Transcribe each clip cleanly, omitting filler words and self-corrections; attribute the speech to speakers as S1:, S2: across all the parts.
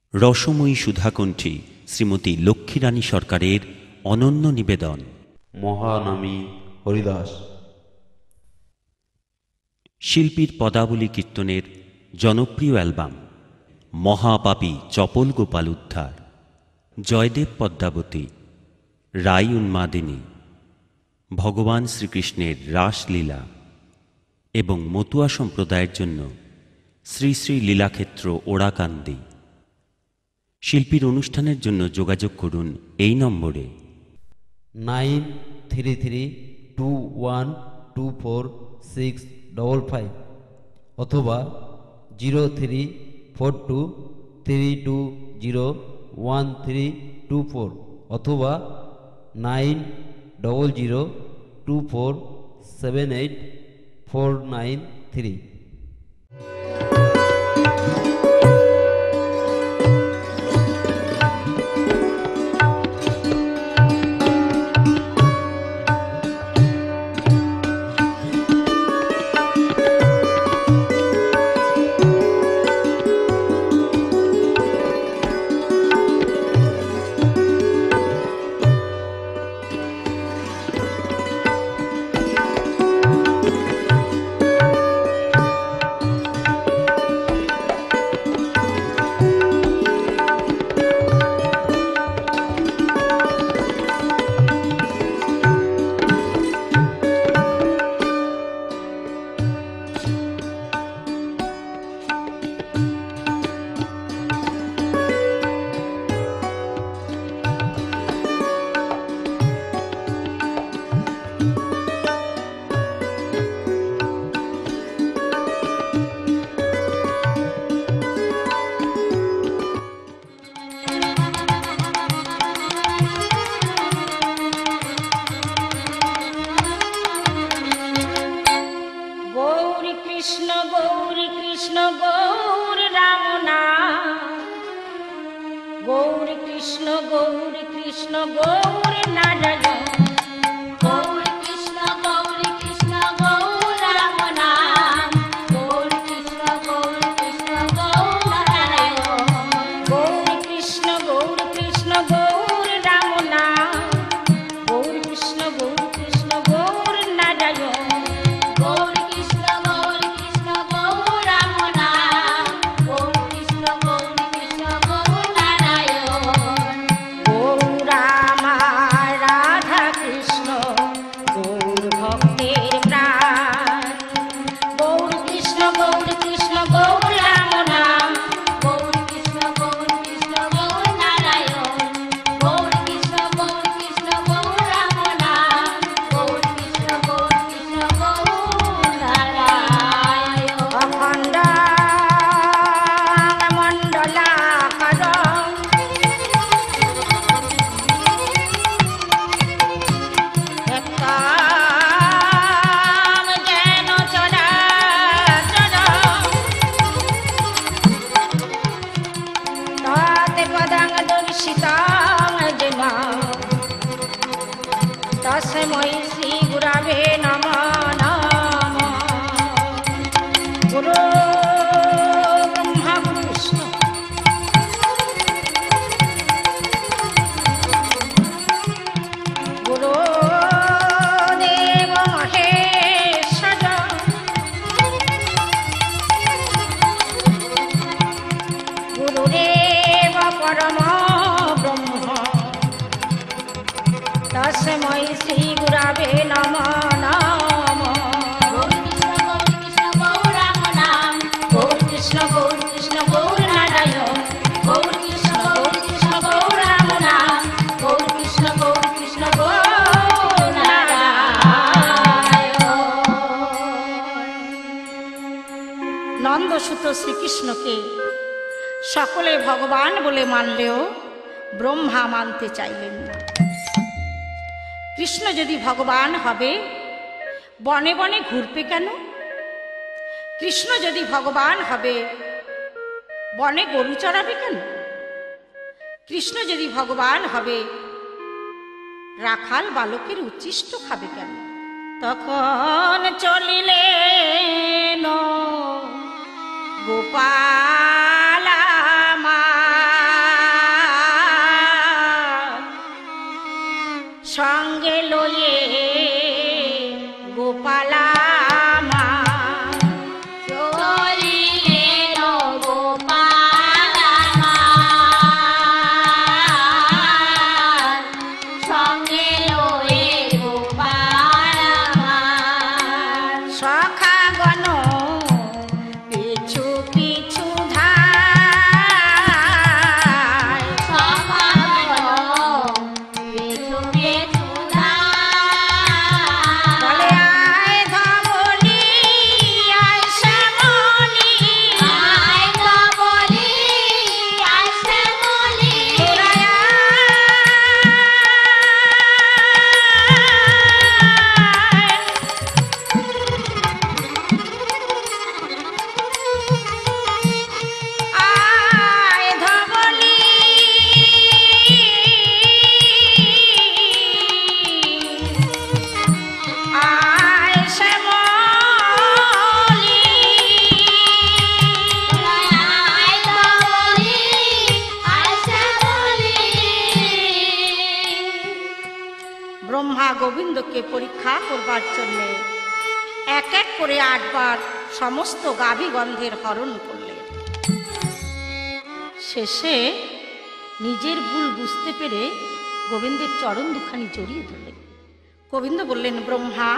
S1: রসময়ী সুধাকণ্ঠী শ্রীমতী লক্ষ্মীরানী সরকারের অনন্য নিবেদন
S2: মহানামী হরিদাস।
S1: শিল্পীর পদাবলী কীর্তনের জনপ্রিয় অ্যালবাম মহাপাপী চপল গোপাল উদ্ধার, জয়দেব পদ্মাবতী, রাই উন্মাদিনী, ভগবান শ্রীকৃষ্ণের রাসলীলা এবং মতুয়া সম্প্রদায়ের জন্য শ্রী শ্রী লীলাক্ষেত্র ওড়াকান্দি। শিল্পীর অনুষ্ঠানের জন্য যোগাযোগ করুন এই নম্বরে
S2: 9332124655 অথবা 0342320124 অথবা 9002478493।
S3: নন্দসুত শ্রীকৃষ্ণকে সকলে ভগবান বলে মানলেও ব্রহ্মা মানতে চাইলেন না। কৃষ্ণ যদি ভগবান হবে বনে বনে ঘুরবে কেন? কৃষ্ণ যদি ভগবান হবে বনে গরু চড়াবে কেন? কৃষ্ণ যদি ভগবান হবে রাখাল বালকের উচ্ছিষ্ট খাবে কেন? তখন চলিলেন গোপাল আমার গোবিন্দকে পরীক্ষা করবার জন্যে এক এক করে 8 বার সমস্ত গাভী গন্ধের হরণ করলেন। শেষে নিজের ভুল বুঝতে পেরে গোবিন্দের চরণ দুখানি জড়িয়ে ধরলেন। গোবিন্দ বললেন, ব্রহ্মা,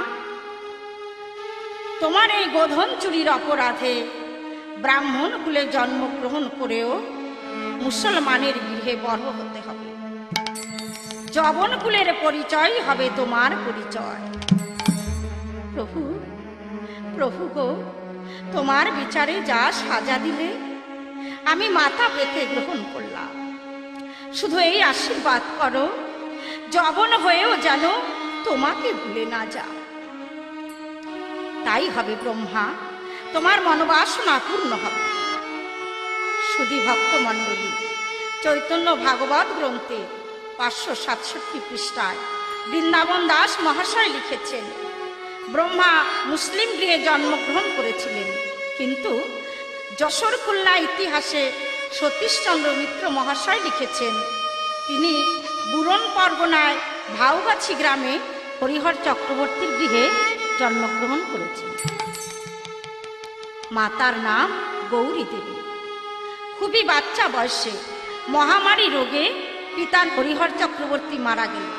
S3: তোমার এই গোধন চুরির অপরাধে ব্রাহ্মণ কুলে জন্মগ্রহণ করেও মুসলমানের গৃহে বড় হতে হবে। যবন কুলের পরিচয় হবে তোমার পরিচয়। প্রভু, প্রভু গো, তোমার বিচারে যা সাজা দিলে আমি মাথা পেতে গ্রহণ করলাম। শুধু এই আশীর্বাদ করো, যবন হয়েও যেন তোমাকে ভুলে না যাও। তাই হবে ব্রহ্মা, তোমার মনোবাসনা পূর্ণ হবে। সুধী ভক্তমণ্ডলী, চৈতন্য ভাগবত গ্রন্থে 567 পৃষ্ঠায় বৃন্দাবন দাস মহাশয় লিখেছেন, ব্রহ্মা মুসলিম গৃহে জন্মগ্রহণ করেছিলেন, কিন্তু যশোর খুলনা ইতিহাসে সতীশচন্দ্র মিত্র মহাশয় লিখেছেন, তিনি বুরন পরগনায় ভাউগাছি গ্রামে হরিহর চক্রবর্তীর গৃহে জন্মগ্রহণ করেছেন। মাতার নাম গৌরী দেবী। খুবই বাচ্চা বয়সে মহামারী রোগে পিতা হরিহর চক্রবর্তী মারা গেলেন।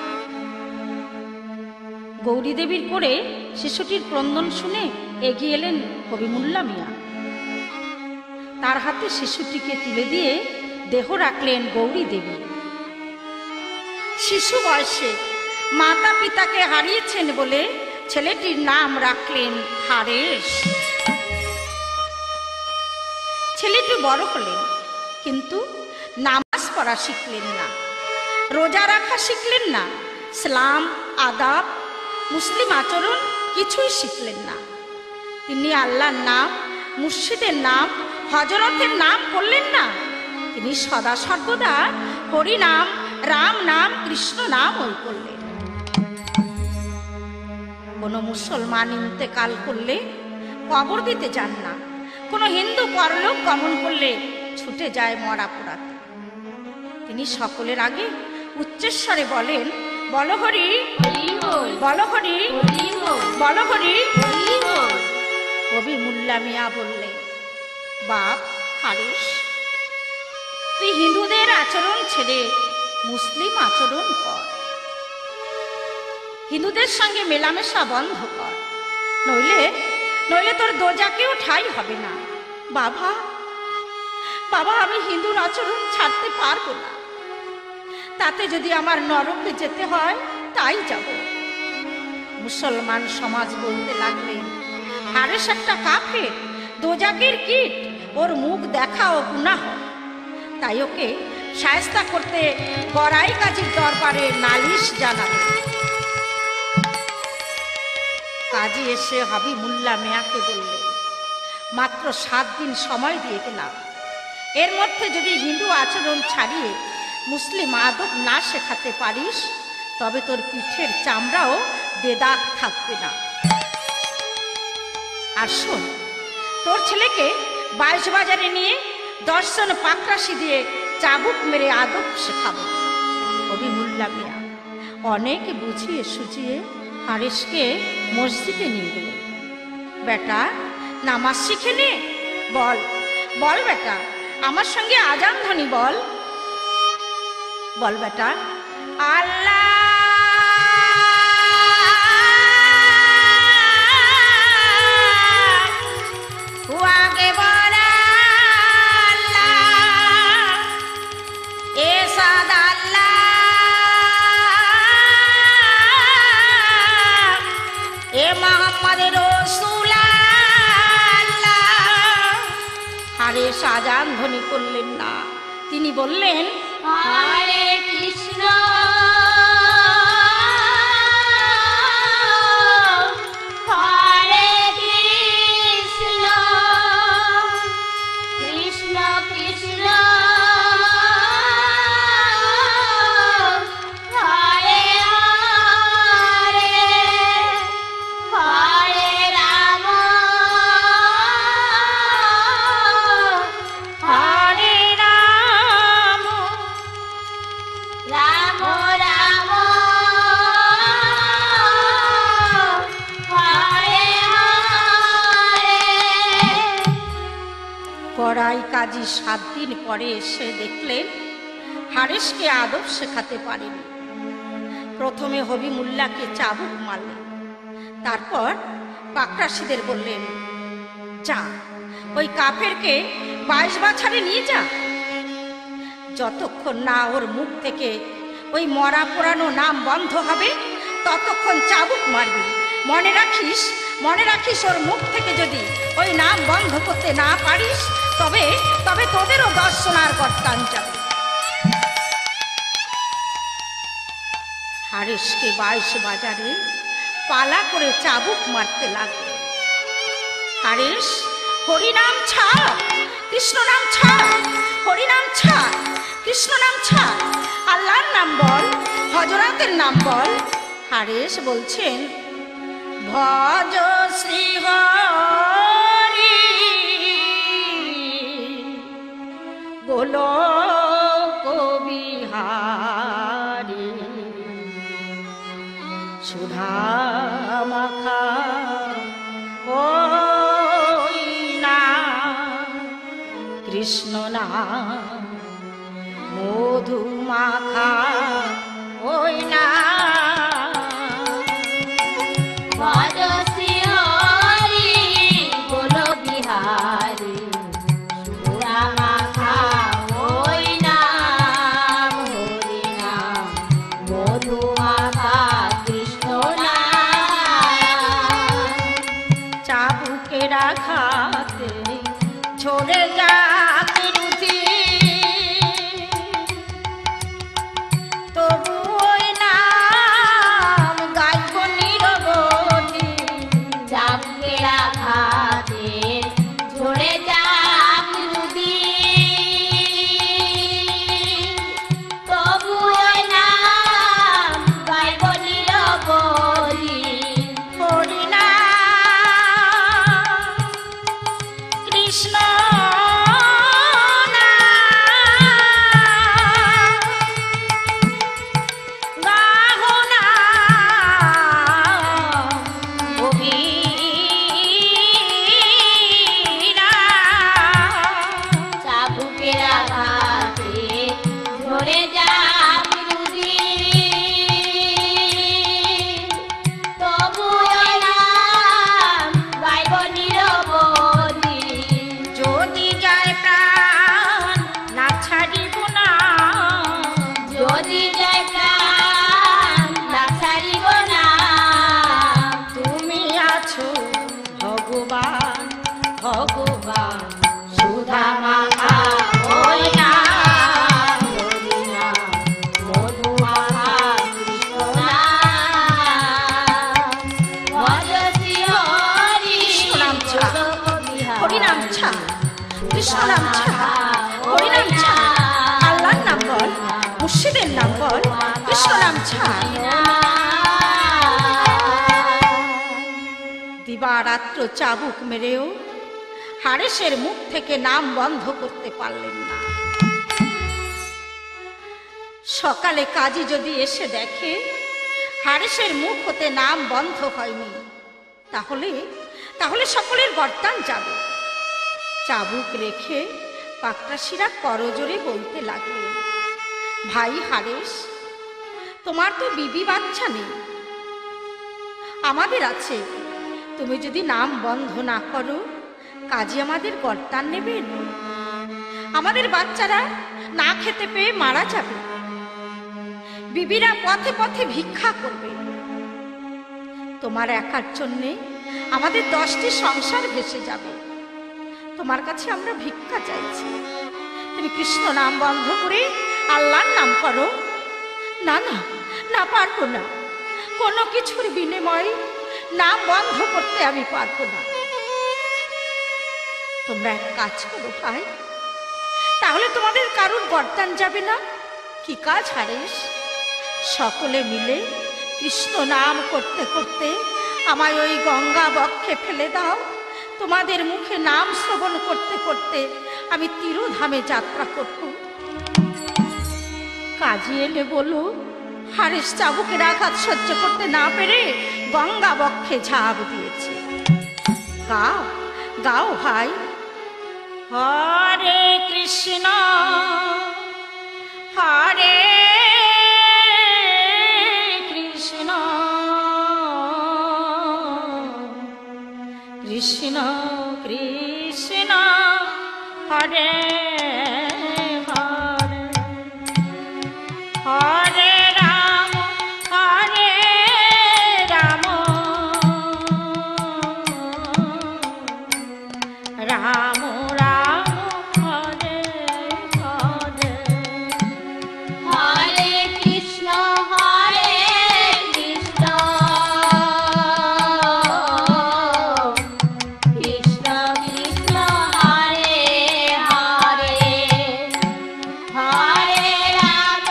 S3: গৌরী দেবীর করে শিশুটির ক্রন্দন শুনে এগিয়ে এলেন কবি মোল্লা মিয়া। তার হাতে শিশুটিকে তুলে দিয়ে দেহ রাখলেন গৌরী দেবী। শিশু বয়সে মাতা পিতাকে হারিয়েছেন বলে ছেলেটির নাম রাখলেন হারেশ। ছেলেটি বড় হলেন, কিন্তু নামাজ পড়া শিখলেন না, রোজা রাখা শিখলেন না, ইসলাম, আদাব, মুসলিম আচরণ কিছুই শিখলেন না। তিনি আল্লাহর নাম, মুর্শিদের নাম, হজরতের নাম করলেন না। তিনি সদা সর্বদা হরি নাম, রাম নাম, কৃষ্ণ নাম ওই করলেন। কোনো মুসলমান ইন্তেকাল করলে কবর দিতে যান না, কোনো হিন্দু পরলোক গমন করলে ছুটে যায় মরা পোড়াতে। তিনি সকলের আগে উচ্চস্বরে বলেন, বল হরি, বল হরি, বল হরি। কবি মোল্লা মিয়া বললেন, বাপ হারেশ, তুই হিন্দুদের আচরণ ছেড়ে মুসলিম আচরণ কর, হিন্দুদের সঙ্গে মেলামেশা বন্ধ কর, নইলে নইলে তোর দোজাকেও ঠাঁই হবে না। বাবা, বাবা, আমি হিন্দুর আচরণ ছাড়তে পারবো না, তাতে যদি আমার নরকে যেতে হয় তাই যাব। মুসলমান সমাজ বলতে লাগলেন, হারেশ একটা কাফের, দোজাকের কীট, ওর মুখ দেখা ও গুনাহ, তাই ওকে শায়েস্তা করতে গড়াই কাজীর দরবারে নালিশ জানাবে। কাজী এসে হাবিব মোল্লা মিয়াকে বললেন, মাত্র 7 দিন সময় দিয়ে গেলাম, এর মধ্যে যদি হিন্দু আচরণ ছাড়িয়ে মুসলিম আদব না শেখাতে পারিস, তবে তোর পিঠের চামড়াও বেদাগ থাকবে না। আর শোন, তোর ছেলেকে 22 বাজারে নিয়ে 10 জন পাকরাশি দিয়ে চাবুক মেরে আদব শেখাবো। কবি মোল্লা মিয়া অনেক বুঝিয়ে সুঝিয়ে হারেশকে মসজিদে নিয়ে গেলেন। বেটা, নামাজ শিখে নে, বল বল বেটা, আমার সঙ্গে আজান ধ্বনি বল, বল বেটা, আল্লাহ আগে বল, আল্লাহ এ সাদা আল্লাহ এ মোহাম্মদ রাসূল আল্লাহ। হারেশ আজান ধ্বনি করলেন না, তিনি বললেন, হরে কৃষ্ণ হরে কৃষ্ণ কৃষ্ণ কৃষ্ণ হরে হরে হরে রাম হরে রাম রাম লড়াই কাজী 7 দিন পরে এসে দেখলেন হারেসকে আদব শেখাতে পারেনি। প্রথমে হবিমুল্লাহকে চাবুক মারলেন, তারপর পাকড়াশিদের বললেন, যা ওই কাফেরকে 22 বাছারে নিয়ে যা। যতক্ষণ না ওর মুখ থেকে ওই মরা পোড়ানো নাম বন্ধ হবে ততক্ষণ চাবুক মারবি। মনে রাখিস ওর মুখ থেকে যদি ওই নাম বন্ধ করতে না পারিস তবে তবে তোদেরও 10 সোনার গর্তান যাবে। হারেসকে 22 বাজারে পালা করে চাবুক মারতে লাগলো। হারেস, হরিনাম ছাড়, কৃষ্ণ নাম ছাড়, হরিনাম ছাড়, কৃষ্ণ নাম ছাড়, আল্লাহর নাম বল, হযরতের নাম বল। হারেস বলছেন, ভজ শ্রী হরি গোলোক বিহারী, সুধা মাখা ওই না কৃষ্ণ নাম, মধু মাখা ওই না। দিবারাত্র চাবুক মেরেও হারেসের মুখ থেকে নাম বন্ধ করতে পারলেন না। সকালে কাজী যদি এসে দেখে হারেসের মুখ হতে নাম বন্ধ হয়নি, তাহলে সকলের গর্দান যাবে। চাবুক রেখে পাকড়াশিরা করজোরে বলতে লাগলেন, ভাই হারেস, তোমার তো বিবি বাচ্চা নেই, আমাদের আছে। তুমি যদি নাম বন্ধ না করো কাজী আমাদের গর্দান নেবেন, আমাদের বাচ্চারা না খেতে পেয়ে মারা যাবে, বিবিরা পথে পথে ভিক্ষা করবে, তোমার একার জন্যে আমাদের 10টি সংসার ভেসে যাবে। তোমার কাছে আমরা ভিক্ষা চাইছি, তুমি কৃষ্ণ নাম বন্ধ করে আল্লাহর নাম করো। না না না, পারবো না, কোনো কিছুর বিনিময়ে নাম বন্ধ করতে আমি পারবো না। তোমরা এক কাজ করো ভাই, তাহলে তোমাদের কারোর গর্দান যাবে না। কি কাজ হারেস? সকলে মিলে কৃষ্ণ নাম করতে করতে আমায় ওই গঙ্গা বক্ষে ফেলে দাও। তোমাদের মুখে নাম শ্রবণ করতে করতে আমি তিরোধামে যাত্রা করব। কাজী এলে বলো, হারেস চাবুকের আঘাত সহ্য করতে না পেরে গঙ্গা বক্ষে ঝাঁপ দিয়েছে। গাও গাও ভাই। হরে কৃষ্ণ হরে কৃষ্ণ কৃষ্ণ কৃষ্ণ হরে হরে হরে রাম হরে রাম রাম রাম হরে হরে
S4: হরে কৃষ্ণ কৃষ্ণ কৃষ্ণ হরে হরে হরে রাম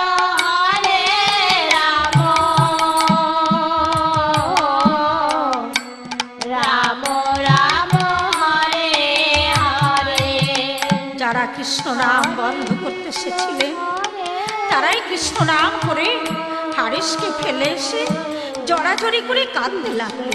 S4: রাম রাম হরে হরে।
S3: যারা কৃষ্ণ নাম বন্ধ করতে এসেছিলেন তারাই কৃষ্ণ নাম করে হারেসকে ফেলে এসে জড়াজড়ি করে কাঁদতে লাগলো।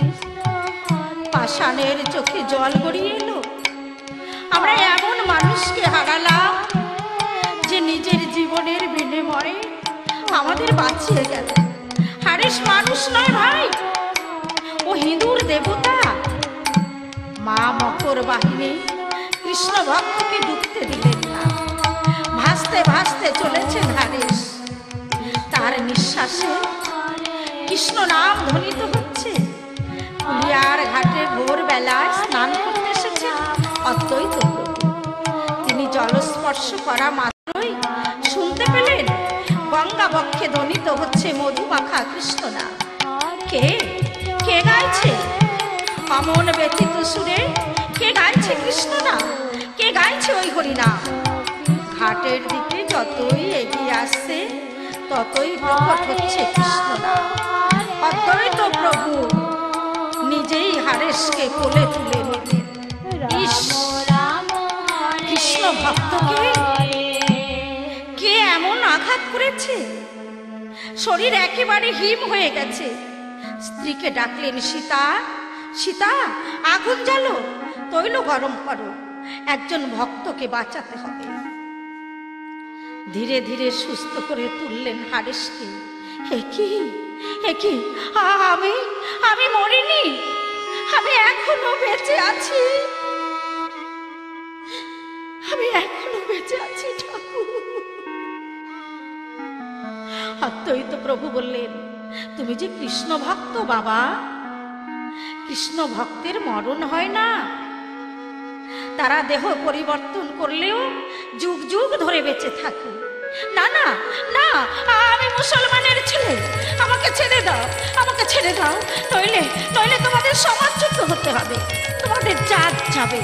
S3: পাষাণের চোখে জল গড়িয়ে এলো। আমরা এমন মানুষকে হারালাম যে নিজের জীবনের বিনিময়ে আমাদের বাঁচিয়ে গেল। হারেস মানুষ নয় ভাই, ও হিঁদুর দেবতা। মা মকর বাহিনী কৃষ্ণ ভক্তকে ডুবতে দিলেন না। ভাসতে ভাসতে চলেছেন হারেস। তার নিঃশ্বাসে কৃষ্ণ নাম ধ্বনিত হচ্ছে। কুলিয়ার ঘাটে ভোরবেলায় স্নান করতে এসেছেন অদ্বৈত প্রভু। তিনি জলস্পর্শ করা মাত্রই শুনতে পেলেন গঙ্গা বক্ষে ধ্বনিত হচ্ছে মধুমাখা কৃষ্ণ নাম। কে কে গাইছে অমন ব্যতীত সুরে? কে গাইছে কৃষ্ণ নাম? কে গাইছে ওই হরিনাম? ঘাটের দিকে যতই এগিয়ে আসছে ততই প্রকট হচ্ছে কৃষ্ণ নাম। অদ্বৈত প্রভু নিজেই হারেসকে কোলে তুলে নিলেন। ইস, কৃষ্ণ ভক্তকে কে এমন আঘাত করেছে? শরীর একেবারে হিম হয়ে গেছে। স্ত্রীকে ডাকলেন, সীতা সীতা আগুন জ্বালো, তৈল গরম করো, একজন ভক্তকে বাঁচাতে হবে। ধীরে ধীরে সুস্থ করে তুললেন হারেসকে। একই আমি মরিনি, আমি এখনো বেঁচে আছি, আমি এখনো বেঁচে আছি ঠাকুর। অদ্বৈত প্রভু বললেন, তুমি যে কৃষ্ণ ভক্ত বাবা, কৃষ্ণ ভক্তের মরণ হয় না। তারা দেহ পরিবর্তন করলেও যুগ যুগ ধরে বেঁচে থাকে। না না না, আমি মুসলমানের ছেলে, আমাকে ছেড়ে দাও, আমাকে ছেড়ে দাও, নইলে নইলে তোমাদের সমাজচ্যুত হতে হবে, তোমাদের জাত যাবে।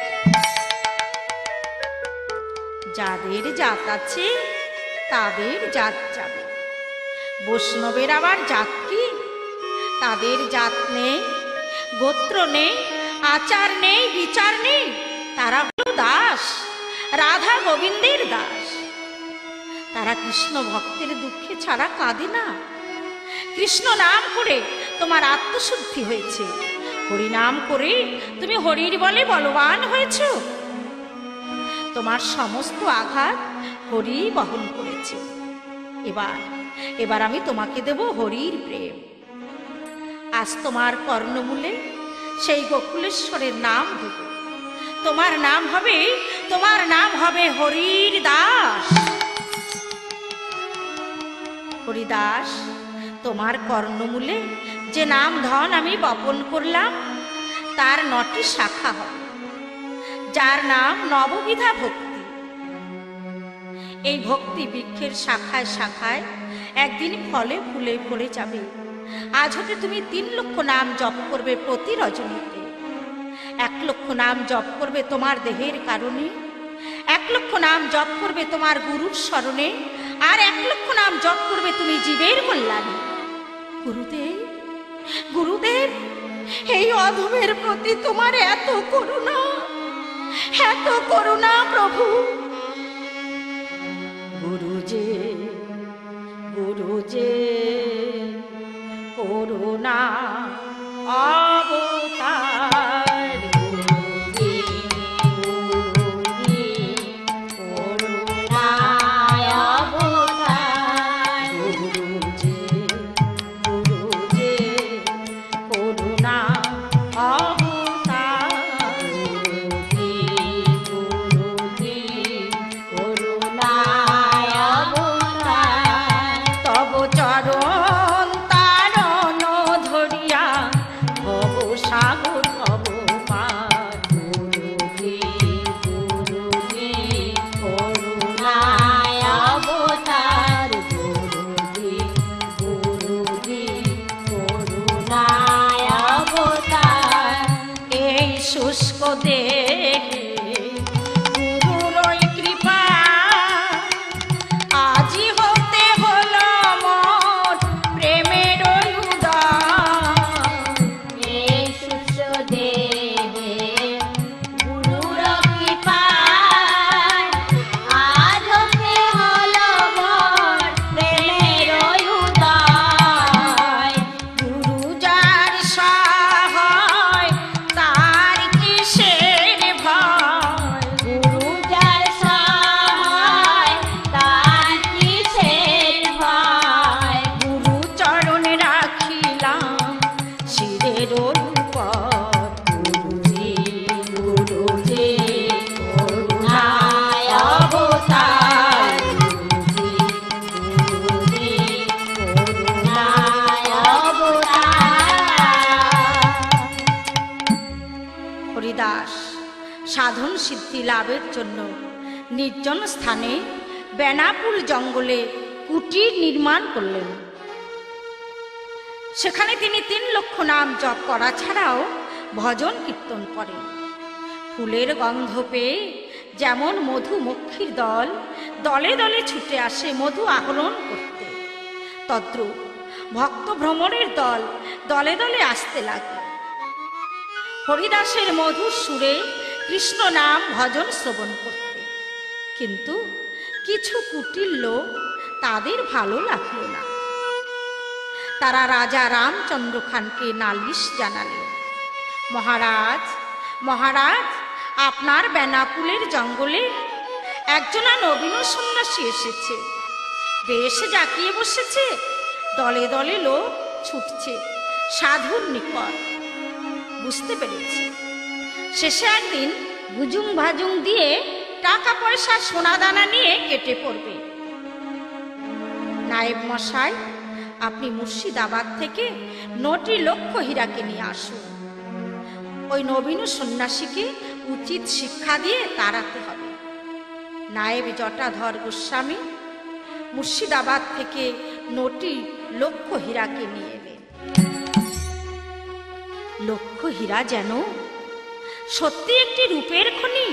S3: যাদের জাত আছে তাদের জাত যাবে। বৈষ্ণবের আবার জাত কি? তাদের জাত নেই, গোত্র নেই, আচার নেই, বিচার নেই। তারা হলো দাস, রাধা গোবিন্দের দাস। তারা কৃষ্ণ ভক্তের দুঃখে ছাড়া কাঁদে না। কৃষ্ণ নাম করে তোমার আত্মশুদ্ধি হয়েছে, হরি নাম করে তুমি হরির বলে বলবান হয়েছ। তোমার সমস্ত আঘাত হরি বহন করেছে। এবার আমি তোমাকে দেব হরির প্রেম। আজ তোমার কর্ণমূলে সেই গোকুলেশ্বরের নাম দেব। তোমার নাম হবে হরির দাস। হরিদাস, তোমার কর্ণমূলে যে নাম ধন আমি বপন করলাম তার 9টি শাখা হবে, যার নাম নববিধা ভক্তি। এই ভক্তি বৃক্ষের শাখায় শাখায় একদিন ফলে ফুলে ফলে যাবে। আজ হতে তুমি 3 লক্ষ নাম জপ করবে প্রতি রজনীতে। 1 লক্ষ নাম জপ করবে তোমার দেহের কারণে, 1 লক্ষ নাম জপ করবে তোমার গুরুর স্মরণে, আর 1 লক্ষ নাম জপ করবে তুমি জীবের কল্যাণে। গুরুদেব, গুরুদেব, এই অধমের প্রতি তোমার এত করুণা, এত করুণা প্রভু। গুরুজে গুরুজে করুণা অবতার, গুরুজে দেহে গুরুর ওই কৃপা আজি হতে হলো মোর প্রেমের উদয়।
S4: এই সুস্থ দেহে গুরুর কৃপায় আজ হতে হলো মোর প্রেমের উদয়।
S3: গুরু যার সহায় তার কিসের ভয়।
S4: গুরু যার সহায় তার কিসের ভয়।
S3: গুরু চরণে রাখিলাম শিরের উপর। গুরুজি গুরুজি করুণায় অবতার। গুরুজি গুরুজি করুণায় হরিদাস সাধন সিদ্ধি লাভের জন্য নির্জন স্থানে বেনাপুল জঙ্গলে কুটির নির্মাণ করলেন। সেখানে তিনি 3 লক্ষ নাম জপ করা ছাড়াও ভজন কীর্তন করেন। ফুলের গন্ধ পেয়ে যেমন মধুমক্ষীর দল দলে দলে ছুটে আসে মধু আহরণ করতে, তদ্রূপ ভক্ত ভ্রমণের দল দলে দলে আসতে লাগল হরিদাসের মধুর সুরে কৃষ্ণ নাম ভজন শ্রবণ করতে। কিন্তু কিছু কুটিল লোক তাদের ভালো লাগলো না। তারা রাজা রামচন্দ্র খানকে নালিশ জানালেন, মহারাজ মহারাজ, আপনার বেনাপুলের জঙ্গলে একজনা নবীন সন্ন্যাসী এসেছে, বেশ জাকিয়ে বসেছে, দলে দলে লোক ছুটছে সাধুর নিকট। বুঝতে পেরেছি শেষে একদিন ভুজুং ভাজুং দিয়ে টাকা পয়সা সোনা দানা নিয়ে কেটে পড়বে। নায়েব মশাই, আপনি মুর্শিদাবাদ থেকে 9টি লক্ষ হীরাকে নিয়ে আসুন। ওই নবীন সন্ন্যাসীকে উচিত শিক্ষা দিয়ে তাড়াতে হবে। নায়েব জটাধর গোস্বামী মুর্শিদাবাদ থেকে 9টি লক্ষ হীরাকে নিয়ে এলেন। লক্ষ হীরা যেন সত্যি একটি রূপের খনি।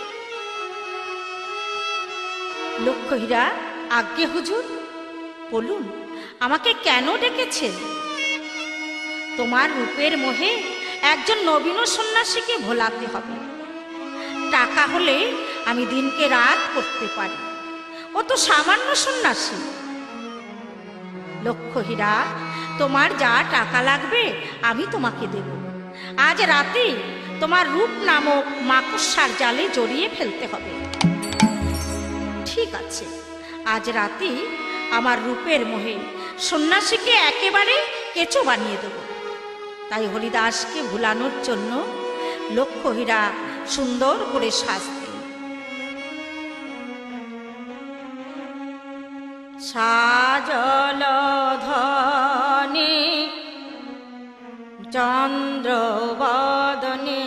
S3: লক্ষ হীরা, আজ্ঞে হুজুর, বলুন আমাকে কেন ডেকেছেন? তোমার রূপের মোহে একজন নবীন সন্ন্যাসীকে ভোলাতে হবে। টাকা হলে আমি দিনকে রাত করতে পারি, ও তো সামান্য সন্ন্যাসী। লক্ষ হীরা, তোমার যা টাকা লাগবে আমি তোমাকে দেব। আজ রাতে তোমার রূপ নামক মাকড়সার জালে জড়িয়ে ফেলতে হবে। ঠিক আছে, আজ রাতে আমার রূপের মোহে সন্ন্যাসীকে একেবারে কেঁচো বানিয়ে দেব। তাই হরিদাসকে ভুলানোর জন্য লক্ষ হীরা সুন্দর করে সাজতেন। সাজল ধনে চন্দ্র বদনে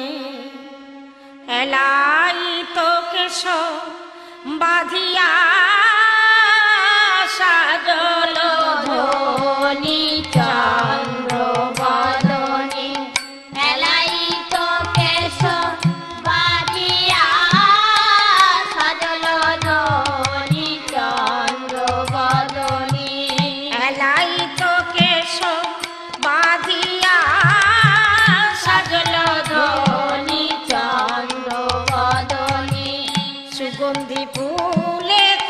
S3: এলাইত কেশ বাঁধিয়া। সাজল
S4: ধনি চন্দ্র বদনে এলাইত কেশ বাঁধিয়া। সাজল ধনি চন্দ্র বদনে
S3: এলাইত কেশ বাঁধিয়া। সাজল
S4: ধনি চন্দ্র বদনে
S3: সুগন্ধি ফুলে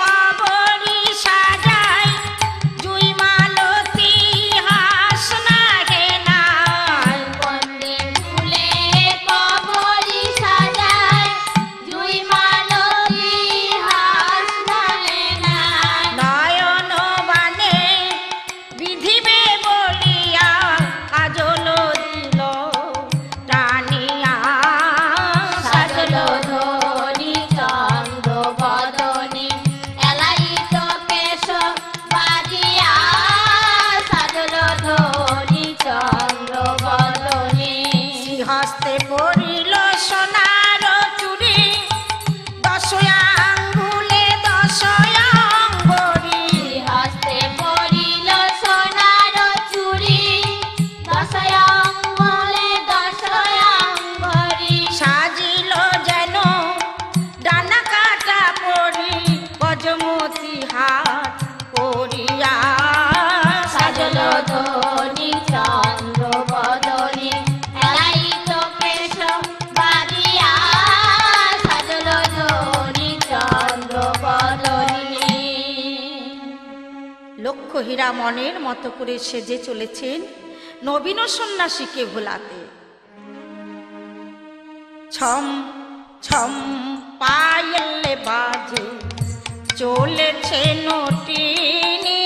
S3: লক্ষ্য হীরা মনের মতো করে সেজে চলেছেন নবীন সন্ন্যাসীকে ভোলাতে। ছম ছম পায়েল বাজে চলেছে নটিনি,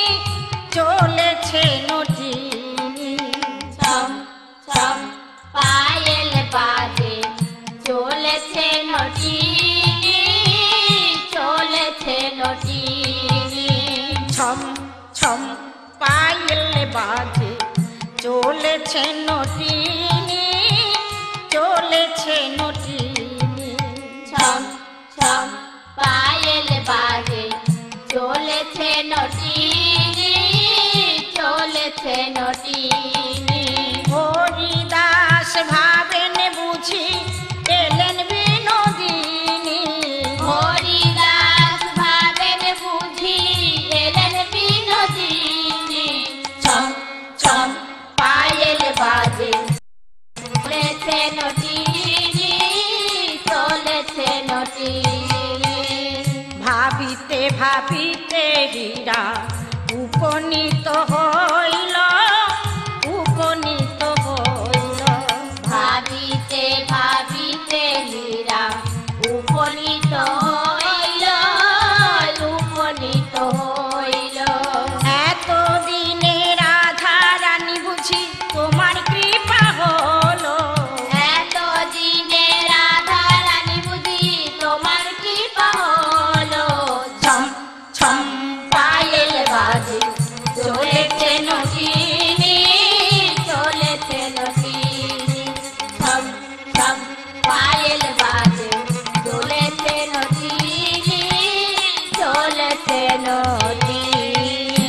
S3: চলেছে নটিনি।
S4: ছম ছম পায়েল বাজে চলেছে নটিনি, চলেছে নটিনি।
S3: ছম ছম পায়েল বাজে চলেছে নটিনি, চলেছে নটিনি।
S4: ছম ছম পায়েল বাজে চলেছে নটিনি, চলেছে নটিনি।
S3: হরিদাস ভাবেন বুঝি এলেন বিনোদিনী,
S4: হরিদাস ভাবেন বুঝি এলেন বিনোদিনী। ছম ছম পায়েল বাজে চলেছে নটিনি, চলেছে নটিনি।
S3: ভাবিতে ভাবিতে হীরা উপনীত হইল, উপনীত হইল।
S4: ভাবিতে ভাবিতে হীরা উপনীত হইল, উপনীত হইল।
S3: এতদিনে রাধা রানী বুঝি তোমার কৃপা হলো,
S4: এতদিনে রাধা রানী বুঝি তোমার কৃপা হলো।
S3: ছম ছম
S4: পায়েল বাজে চলেছে নটিনি, চলেছে নটিনি। ছম ছম পায়েল বাজে চলেছে নটিনি, চলেছে নটিনি।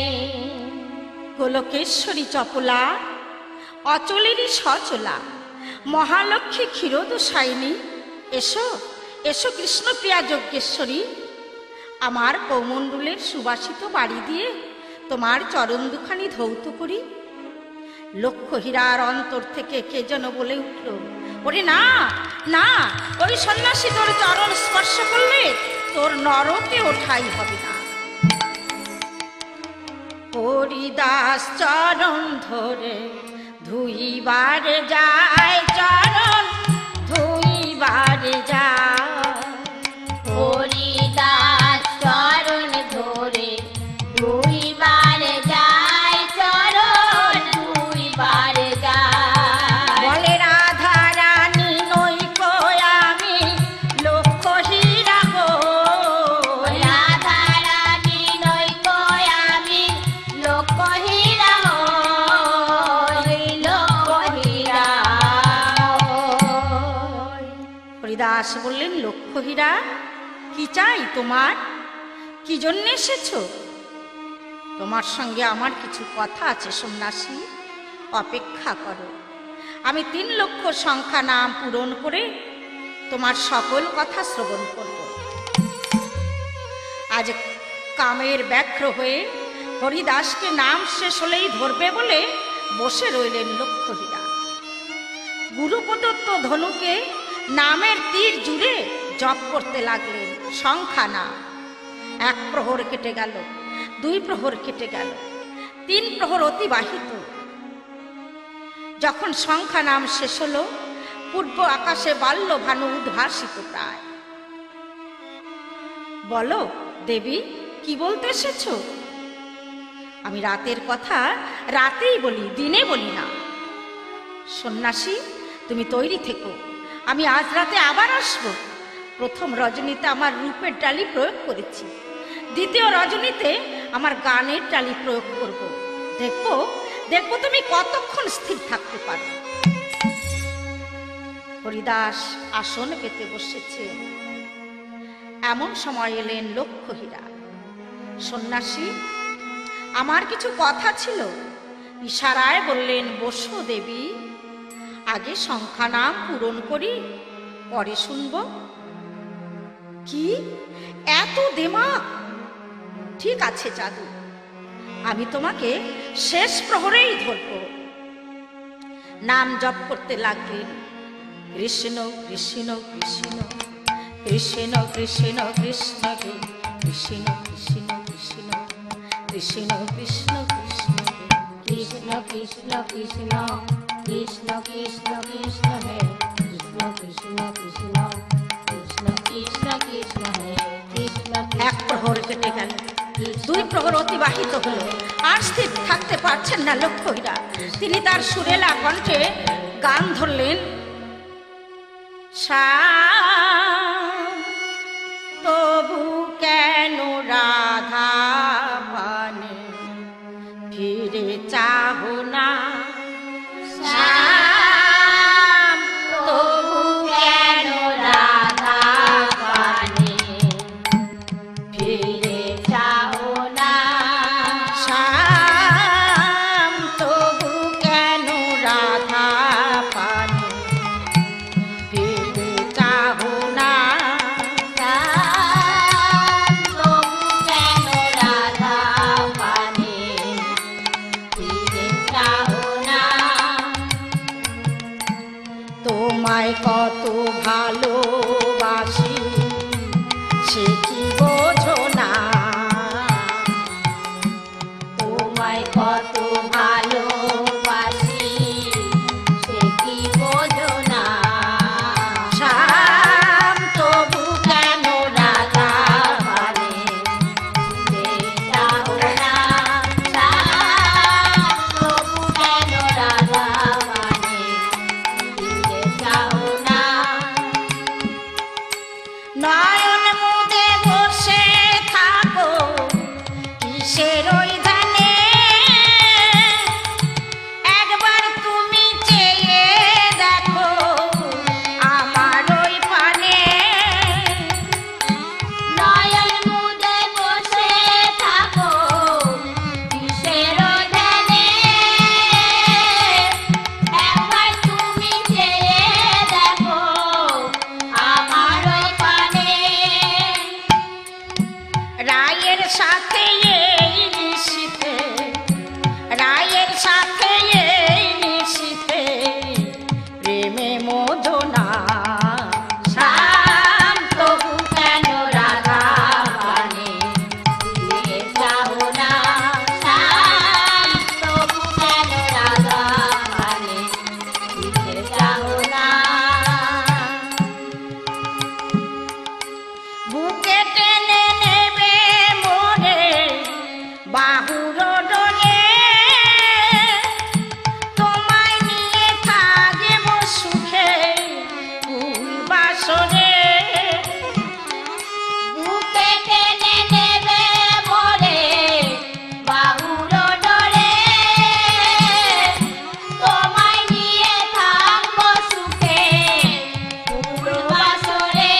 S3: গোলকেশ্বরী চপলা অচলেরই সচলা, মহালক্ষ্মী ক্ষীরোদশায়িনী, এসো এসো কৃষ্ণপ্রিয়া যজ্ঞেশ্বরী। আমার কৌমণ্ডলের সুবাসিত বাড়ি দিয়ে তোমার চরণ দুখানি ধৌত করি। লক্ষ্য হীরার অন্তর থেকে কে যেন বলে উঠল, ওরে না না, ওই সন্ন্যাসী তোর চরণ স্পর্শ করলে তোর নরকে ওঠাই হবে না। হরিদাস চরণ ধরে ধুইবার যায়, চরণ ধুইবার যায়।
S4: হরিদাস চরণ ধরে দুইবার যায়, চরণ দুইবার যায়।
S3: বলে রাধা রানী নইক আমি লক্ষ্য হীরা গো,
S4: রাধা রানী নইক আমি লক্ষ্য হীরা হই, লক্ষ্য হীরা হই।
S3: হরিদাস বললেন, লক্ষ্য হীরা কি চাই তোমার, কি জন্য এসেছো? তোমার সঙ্গে আমার কিছু কথা আছে সন্ন্যাসী, অপেক্ষা করো। আমি 3 লক্ষ সংখ্যা নাম পূরণ করে তোমার সকল কথা শ্রবণ করব। আজ কামের ব্যাঘ্র হয়ে হরিদাসকে নাম শেষ হলেই ধরবে বলে বসে রইলেন লক্ষ্য হীরা। গুরু প্রদত্ত ধনুকে নামের তীর জুড়ে জপ করতে লাগলেন সংখ্যা নাম। 1 প্রহর কেটে গেল, 2 প্রহর কেটে গেল, 3 প্রহর অতিবাহিত। যখন সংখ্যা নাম শেষ হলো, পূর্ব আকাশে বাল্য ভানু উদ্ভাসিত প্রায়। বলো দেবী, কি বলতে এসেছো? আমি রাতের কথা রাতেই বলি, দিনে বলি না। সন্ন্যাসী, তুমি তৈরি থেকো, আমি আজ রাতে আবার আসব। প্রথম রজনীতে আমার রূপের ডালি প্রয়োগ করেছি, দ্বিতীয় রজনীতে আমার গানের ডালি প্রয়োগ করব। দেখবো দেখবো তুমি কতক্ষণ স্থির থাকতে পারো। হরিদাস আসন পেতে বসেছে, এমন সময় এলেন লক্ষ্য হীরা। সন্ন্যাসী, আমার কিছু কথা ছিল। ইশারায় বললেন, বসো দেবী, আগে সংখ্যা নাম পূরণ করি, পরে শুনব। কি এত দেমাক? ঠিক আছে জাদু, আমি তোমাকে শেষ প্রহরেই ধরব। নাম জপ করতে লাগলেন, কৃষ্ণ কৃষ্ণ কৃষ্ণ কৃষ্ণ কৃষ্ণ কৃষ্ণ কৃষ্ণ কৃষ্ণ কৃষ্ণ কৃষ্ণ কৃষ্ণ কৃষ্ণ কৃষ্ণ
S4: কৃষ্ণ কৃষ্ণ কৃষ্ণ কৃষ্ণ কৃষ্ণ কৃষ্ণ হে কৃষ্ণ কৃষ্ণ কৃষ্ণ কৃষ্ণ কৃষ্ণ কৃষ্ণ হে কৃষ্ণ
S3: এক প্রহর কেটে গেল, দুই প্রহর অতিবাহিত হলো, আর স্থির থাকতে পারছেন না লক্ষ্মীরা। তিনি তার সুরেলা কণ্ঠে গান ধরলেন, তবু কেন রাধা পানে ফিরে চাহো না,
S4: তবু কেন রাধা পানে ফিরে যাও না,
S3: শ্যাম তবু কেন রাধা পানে ফিরে চাহো না,
S4: তবু কেন রাধা পানে ফিরে যাও না,
S3: তোমায় কত ভালোবাসি সে কি বোঝো না,
S4: তোমায় কত ভালোবাসি সে কি বোঝো না,
S3: শ্যাম তবু কেন রাধা
S4: পানে ফিরে যাও না, তবু কেন রাধা পানে ফিরে যাও না,
S3: নয়ন মুদে বসে থাকো কিসের ওই ধানে, একবার তুমি চেয়ে দেখো আমার ওই পানে,
S4: নয়ন মুদে বসে থাকো কিসের ধ্যানে, একবার তুমি চেয়ে দেখো আমার ওই পানে,
S3: রায়ের সাথে এই নিশিতে, রায়ের সাথে এই নিশিতে প্রেমে মোদনা, শ্যাম তবু কেন রাধা
S4: পানে ফিরে যাও না, তবু কেন রাধা পানে ফিরে যাও না,
S3: বুকে টেনে নেবে মোরে বাহুর ডোলে, তোমায় নিয়ে থাকব সুখে ফুল বাসরে,
S4: বুকে টেনে নেবে মোরে বাহুর ডোরে, তোমায় নিয়ে থাকবো সুখে পূর্বাসরে,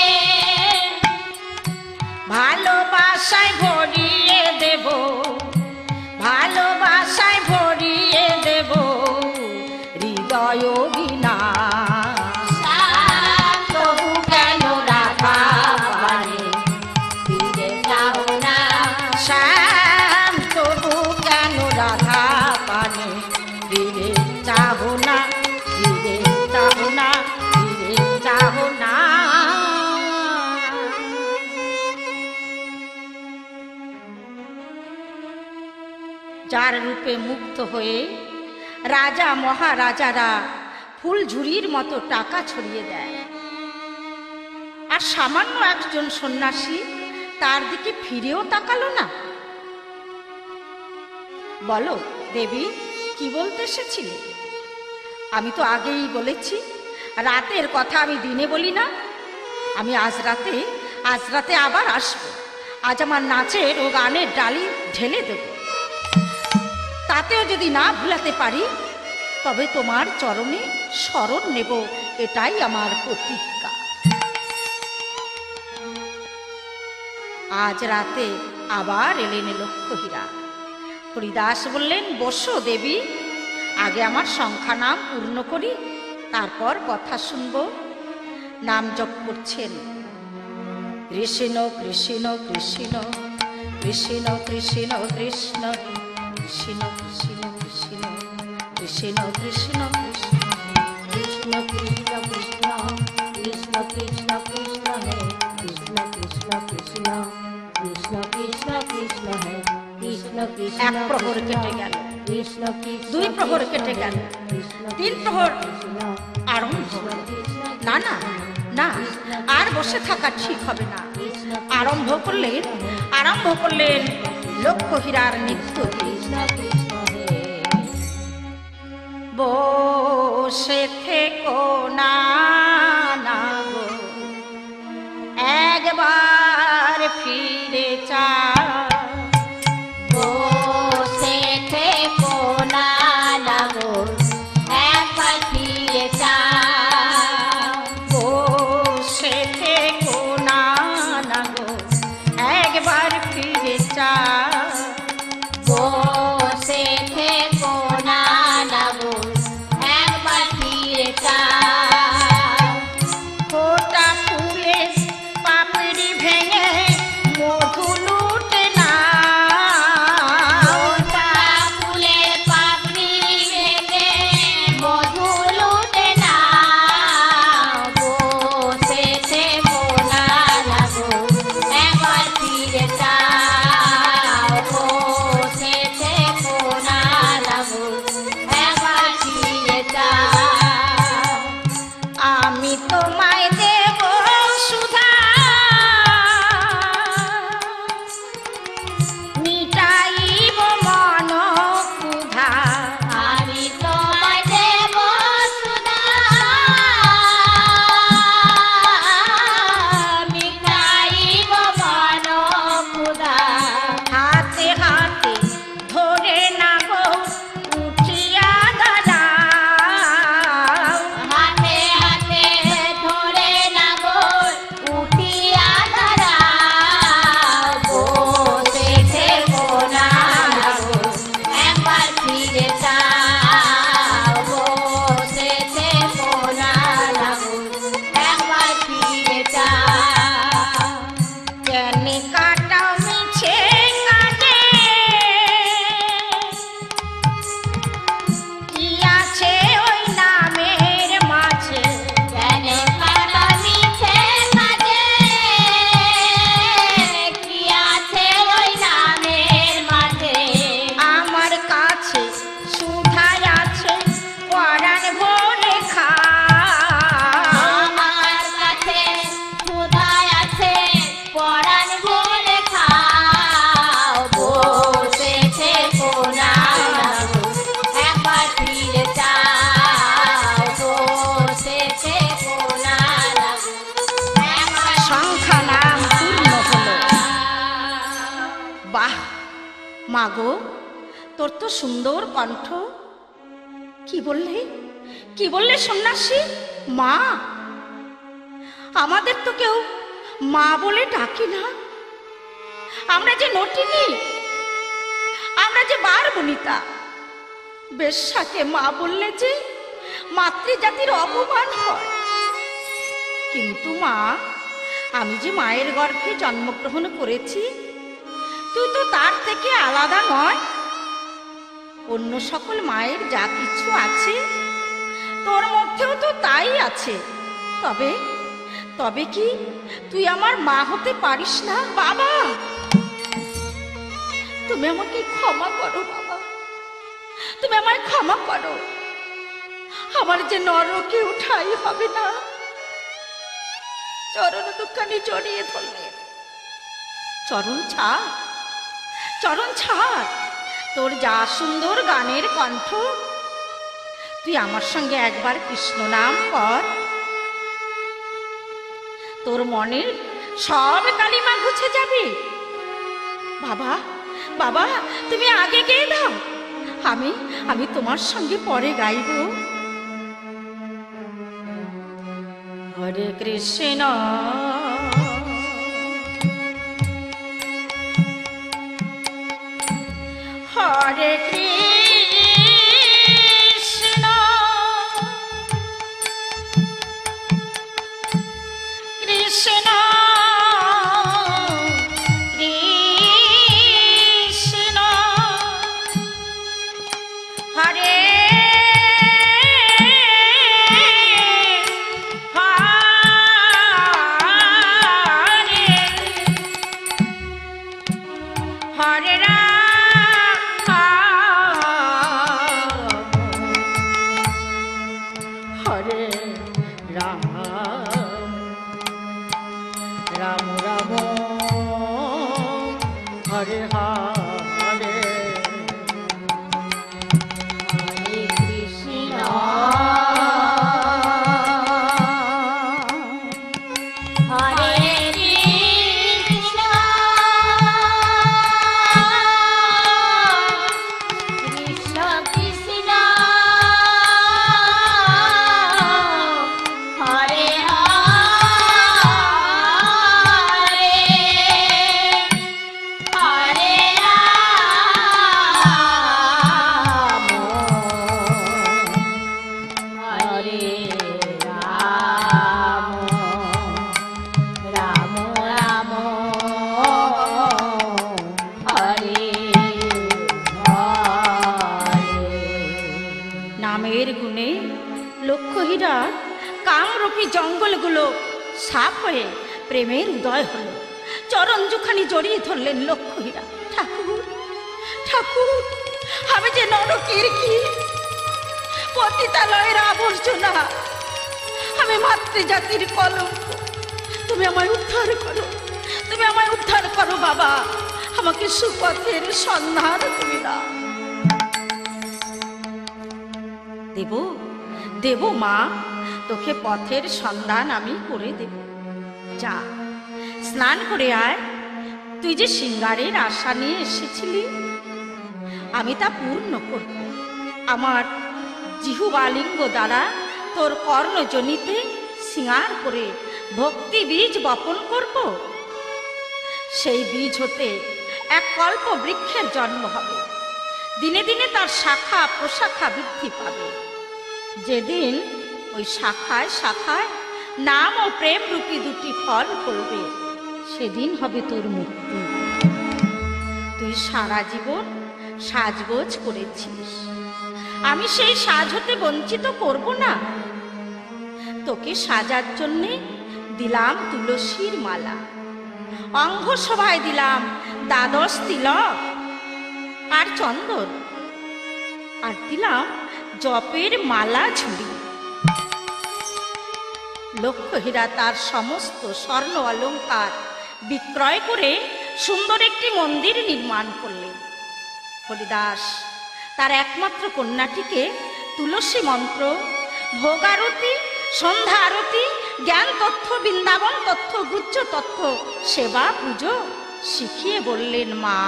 S3: ভালোবাসায় ভরিয়ে দেব, ভালোবাসায় ভরিয়ে দেব হৃদয় বিনা,
S4: তবু কেন রাধা পানে ফিরে যাও না,
S3: শ্যাম তবু কেন রাধা পানে ফিরে চাহো না, ফিরে চাহো না, ফিরে চাহো না। যার রূপে মুগ্ধ হয়ে রাজা মহারাজারা ফুল ঝুড়ির মতো টাকা ছড়িয়ে দেয়, আর সামান্য একজন সন্ন্যাসী তার দিকে ফিরেও তাকালো না। বলো দেবী, কি বলতে এসেছিলে? আমি তো আগেই বলেছি, রাতের কথা আমি দিনে বলি না। আমি আজ রাতে আবার আসবো। আজ আমার নাচের ও গানের ডালি ঢেলে দেব। তাতেও যদি না ভুলাতে পারি, তবে তোমার চরণে শরণ নেব, এটাই আমার প্রতিজ্ঞা। আজ রাতে আবার এলেন লক্ষ্মীরা। হরিদাস বললেন, বসো দেবী, আগে আমার সংখ্যা নাম পূর্ণ করি, তারপর কথা শুনব। নাম জপ করছেন, কৃষ্ণ কৃষ্ণ কৃষ্ণ কৃষ্ণ কৃষ্ণ কৃষ্ণ কৃষ্ণ কৃষ্ণ কৃষ্ণ কৃষ্ণ কৃষ্ণ
S4: কৃষ্ণ কৃষ্ণ কৃষ্ণ কৃষ্ণ কৃষ্ণ কৃষ্ণ হে কৃষ্ণ কৃষ্ণ কৃষ্ণ কৃষ্ণ কৃষ্ণ কৃষ্ণ হে কৃষ্ণ কৃষ্ণ
S3: এক প্রহর কেটে গেল,
S4: কৃষ্ণ কৃষ্ণ
S3: 2 প্রহর কেটে গেল, 3 প্রহর আরম্ভ হলো। না না না, আর বসে থাকা ঠিক হবে না। আরম্ভ করলেন লক্ষ্য হীরার নৃত্য গীত।
S4: কৃষ্ণ হে
S3: বসে থেকো না না গো, একবার ফিরে চাও।
S4: বসে থেকো না লাগো, একবার ফিরে যাও।
S3: বসে থেকো না না গো, একবার ফিরে চাও।
S4: বসে থেকো না লাগো, একবার ফিরে যাও।
S3: ফোটা ফুলে পাপড়ি ভেঙে মধু লুটে না।
S4: ওটা ফুলের পাপড়ি ভেঙে মধু লুটে নাও। বসে থেকো না লাগো, একবার ফিরে যাও। বসে থেকো না লাগো, একবার ফিরে যাও।
S3: আমি তোমায় দেব সুধা, মিটাইব মন ক্ষুধা।
S4: আমি তোমায় দেব সুধা, মিটাইব মন ক্ষুধা।
S3: হাতে হাতে ধরে না গো, উঠিয়া দাঁড়াও।
S4: হাতে হাতে ধরে না গো, উঠিয়া দাঁড়াও। বসে থেকো না লাগো, একবার ফিরে যাও। বসে থেকো না লাগো, একবার ফিরে যাও।
S3: কেন কাটাও মিছে কাটে, কি আছে ওই নামের মাঝে।
S4: জানে কাটা মিছে কাজে, কি আছে ওই নামের মাঝে।
S3: আমার কাছে সুধাই আছে, পরাণ ভরে খাও।
S4: আমার কাছে ক্ষুধায় আছে, পরাণ ভরে খাও। বসে থেকো না লাগো, একবার ফিরে যাও। বসে থেকো না লাগো, একবার
S3: সংখ্যা নাম পূর্ণ হলো। বাহ মাগো, তোর তো সুন্দর কণ্ঠ। কি বললে সন্ন্যাসী? মা? আমাদের তো কেউ মা বলে ডাকি না। আমরা যে নটিনী, আমরা যে বার বনিতা। বেশ্যাকে মা বললে যে মাতৃজাতির অপমান হয়। কিন্তু মা, আমি যে মায়ের গর্ভে জন্মগ্রহণ করেছি, তুই তো তার থেকে আলাদা নয়। অন্য সকল মায়ের যা কিছু আছে, তোর মধ্যেও তো তাই আছে। তবে তবে কি তুই আমার মা হতে পারিস না? বাবা, তুমি আমাকে ক্ষমা করো বাবা, তুমি আমায় ক্ষমা করো। আমার যে নরকে উঠাই হবে না। চরণ দুখানি জড়িয়ে ধরলেন। চরণ ছাড়। তোর যা সুন্দর গানের কণ্ঠ, তুই আমার সঙ্গে একবার কৃষ্ণ নাম কর। তোর মনের সব কালিমা ঘুচে যাবে। বাবা বাবা, তুমি আগে গেয়ে দাও, আমি তোমার সঙ্গে পরে গাইব। হরে কৃষ্ণ হরে কৃষ্ণ কৃষ্ণ কৃষ্ণ হরে হরে হরে রাম হরে হরে
S4: হরে কৃষ্ণ হরে কৃষ্ণ কৃষ্ণ কৃষ্ণ হরে হরে হরে রাম হরে রাম রাম রাম হরে হরে।
S3: নামের গুণে লক্ষ্যহীরা কামরূপী জঙ্গলগুলো সাপ হয়ে প্রেমের উদয় হলো। চরণ দুখানি জড়িয়ে ধরলেন লক্ষ্যহীরা। ঠাকুর ঠাকুর, আমি যে নরকের কি পতিতালয়ের আবর্জনা, আমি মাতৃজাতির কলঙ্ক, তুমি আমায় উদ্ধার করো, তুমি আমায় উদ্ধার করো বাবা, আমাকে সুপথের সন্ধান তুমি দাও। দেব দেব মা, তোকে পথের সন্ধান আমি করে দেব। যা স্নান করে আয়। তুই যে সিঙ্গারের আশা নিয়ে এসেছিলি, আমি তা পূর্ণ করব। আমার জিহুবালিঙ্গ দ্বারা তোর কর্ণজনিতে সিঙ্গার করে ভক্তি বীজ বপন করব। সেই বীজ হতে এক কল্প বৃক্ষের জন্ম হবে। দিনে দিনে তার শাখা প্রশাখা বৃদ্ধি পাবে। যেদিন ওই শাখায় শাখায় নাম ও প্রেম রূপী দুটি ফল ফলবে, সেদিন হবে তোর মুক্তি। তুই সারা জীবন সাজগোজ করেছিস, আমি সেই সাজ হতে বঞ্চিত করব না। তোকে সাজার জন্যে দিলাম তুলসীর মালা, অঙ্গ সভায় দিলাম দ্বাদশ তিলক আর চন্দন, আর দিলাম জপের মালা ঝুড়ি। লক্ষ্যহীরা তার সমস্ত স্বর্ণ অলঙ্কার বিক্রয় করে সুন্দর একটি মন্দির নির্মাণ করলেন। হরিদাস তার একমাত্র কন্যাটিকে তুলসী মন্ত্র, ভোগ আরতি, সন্ধ্যা আরতি, জ্ঞান তথ্য, বৃন্দাবন তথ্য, গুচ্ছ তথ্য, সেবা পুজো শিখিয়ে বললেন, মা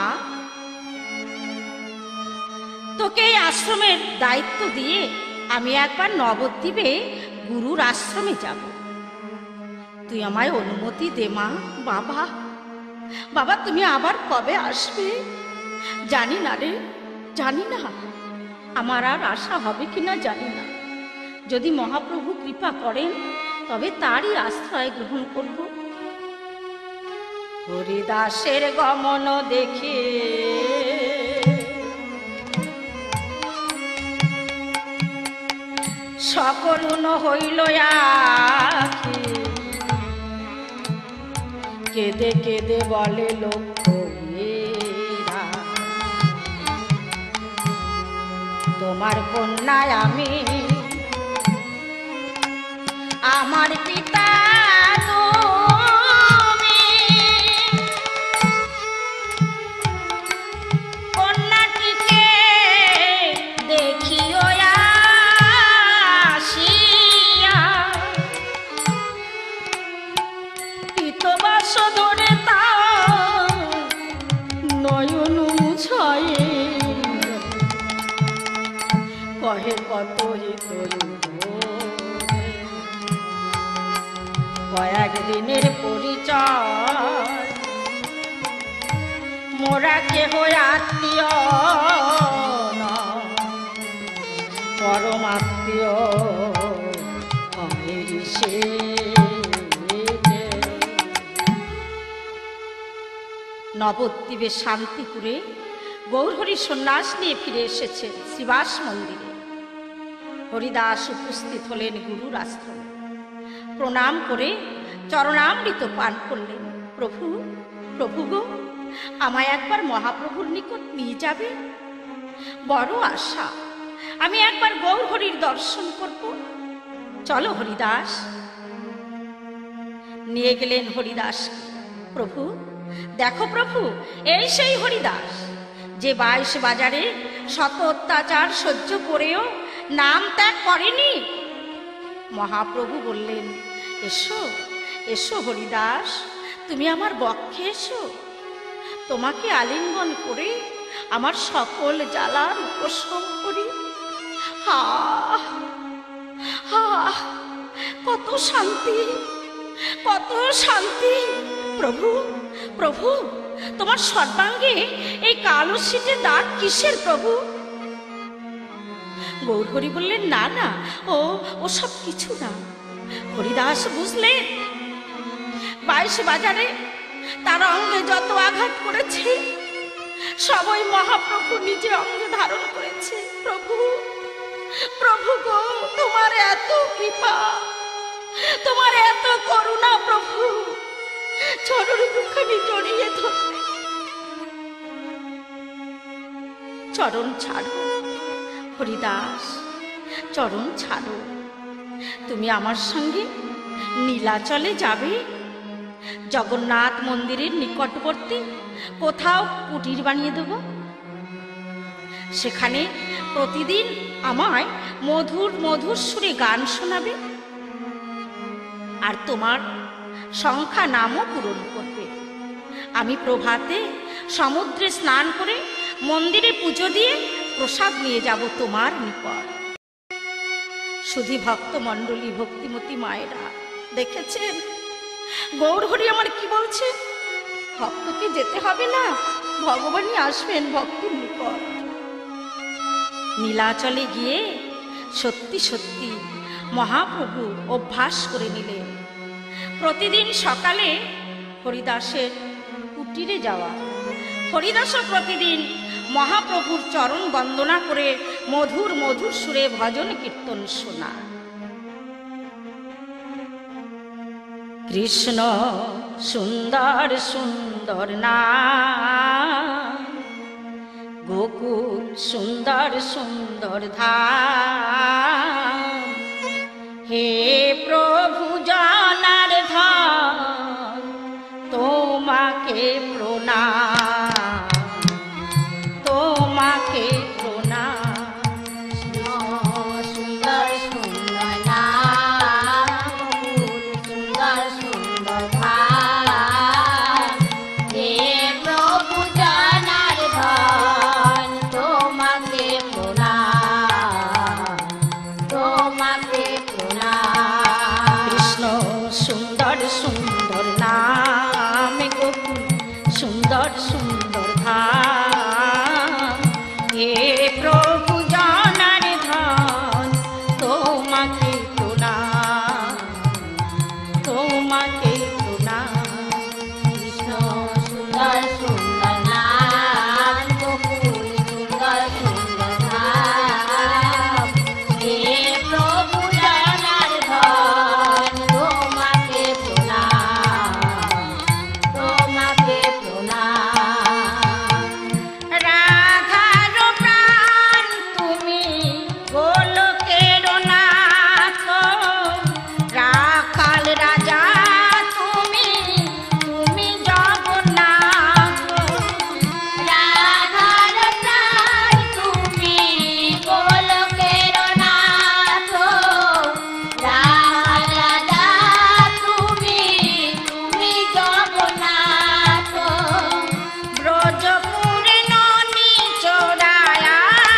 S3: তোকে এই আশ্রমের দায়িত্ব দিয়ে আমি একবার নবদ্বীপে গুরুর আশ্রমে যাব। তুই আমায় অনুমতি দে মা। বাবা বাবা, তুমি আবার কবে আসবে জানি না রে, জানি না। আমার আর আশা হবে কিনা জানি না। যদি মহাপ্রভু কৃপা করেন তবে তারই আশ্রয় গ্রহণ করব। হরিদাসের গমন দেখে সকরুণ হইল আখি, কেঁদে কেঁদে বলে লক্ষ্যহীরা, তোমার কন্যায় আমি, আমার পিতা তুমি, কন্যাটিকে দেখিও আসিয়া, পিতবাস ধরে তার নয়ন মুছায়ে, কহে কত হিত কয়েক দিনের পরিচয়, মোরা কেহ আত্মীয় পরমাত্মীয় সে। নবদ্বীপে শান্তিপুরে গৌরহরি সন্ন্যাস নিয়ে ফিরে এসেছেন শ্রীবাস মন্দিরে। হরিদাস উপস্থিত হলেন গুরুর আশ্রমে। প্রণাম করে চরণামৃত পান করলেন। প্রভু প্রভু গো, আমায় একবার মহাপ্রভুর নিকট নিয়ে যাবে? বড় আশা, আমি একবার গৌরহরির দর্শন করব। চলো হরিদাস। নিয়ে গেলেন হরিদাস। প্রভু দেখো প্রভু, এই সেই হরিদাস যে 22 বাজারে শত অত্যাচার সহ্য করেও নাম ত্যাগ করেনি। মহাপ্রভু বললেন, এসো এসো হরিদাস, তুমি আমার বক্ষে এসো, তোমাকে আলিঙ্গন করে আমার সকল জ্বালার উপশম করি। হা হা, কত শান্তি, কত শান্তি। প্রভু প্রভু, তোমার সর্বাঙ্গে এই কালো ছিটে দাগ কিসের প্রভু? গৌরহরি বললেন, না না, ও সব কিছু না। হরিদাস বুঝলেন 22 বাজারে তার অঙ্গে যত আঘাত করেছে সবই মহাপ্রভু নিজে অঙ্গে ধারণ করেছে। প্রভু প্রভু গো, তোমার এত কৃপা, তোমার এত করুণা প্রভু, চরণ দুখানি জড়িয়ে ধরবে। চরণ ছাড়ো হরিদাস, চরণ ছাড়ো। তুমি আমার সঙ্গে নীলাচলে যাবে। জগন্নাথ মন্দিরের নিকটবর্তী কোথাও কুটির বানিয়ে দেব, সেখানে প্রতিদিন আমায় মধুর মধুর সুরে গান শোনাবে, আর তোমার সংখ্যা নামও পূরণ করবে। আমি প্রভাতে সমুদ্রে স্নান করে মন্দিরে পুজো দিয়ে প্রসাদ নিয়ে যাব তোমার নিকট। শুধু ভক্তমণ্ডলী, ভক্তিমতী মায়েরা দেখেছেন গৌরহরি আমার কি বলছে? ভক্তকে যেতে হবে না, ভগবানই আসবেন ভক্তের নিকট। নীলাচলে গিয়ে সত্যি সত্যি মহাপ্রভু অভ্যাস করে নিলেন প্রতিদিন সকালে হরিদাসের কুটিরে যাওয়া। হরিদাসও প্রতিদিন মহাপ্রভুর চরণ বন্দনা করে মধুর মধুর সুরে ভজন কীর্তন শোনা। কৃষ্ণ সুন্দর সুন্দর নাম, গোকুল সুন্দর সুন্দর ধাম, হে প্রভু জানার ধাম, তোমাকে প্রণাম, তোমাকে প্রণাম।
S4: সুন্দর সুন্দর নাম, সুন্দর সুন্দর ধাম, হে প্রভু জানার ধন, তোমাকে প্রণাম, তোমাকে প্রণাম।
S3: কৃষ্ণ সুন্দর সুন্দর নাম, গোকুল সুন্দর সুন্দর ধাম, হে প্রভু জানার ধন, তোমাকে প্রণাম, তোমাকে প্রণাম।
S4: কৃষ্ণ সুন্দর সুন্দর নাম, গোকুল সুন্দর সুন্দর ধাম, হে প্রভু জানার ধন, তোমাকে প্রণাম, তোমাকে প্রণাম।
S3: রাধার প্রাণ তুমি গোলকের নাথ, রাখাল রাজা তুমি, তুমি জগন্নাথ।
S4: রাধার প্রাণ তুমি গোলকের নাথ, রাধার রাজা তুমি, তুমি জগন্নাথ।
S3: ব্রজপুরে ননি চোরায়া,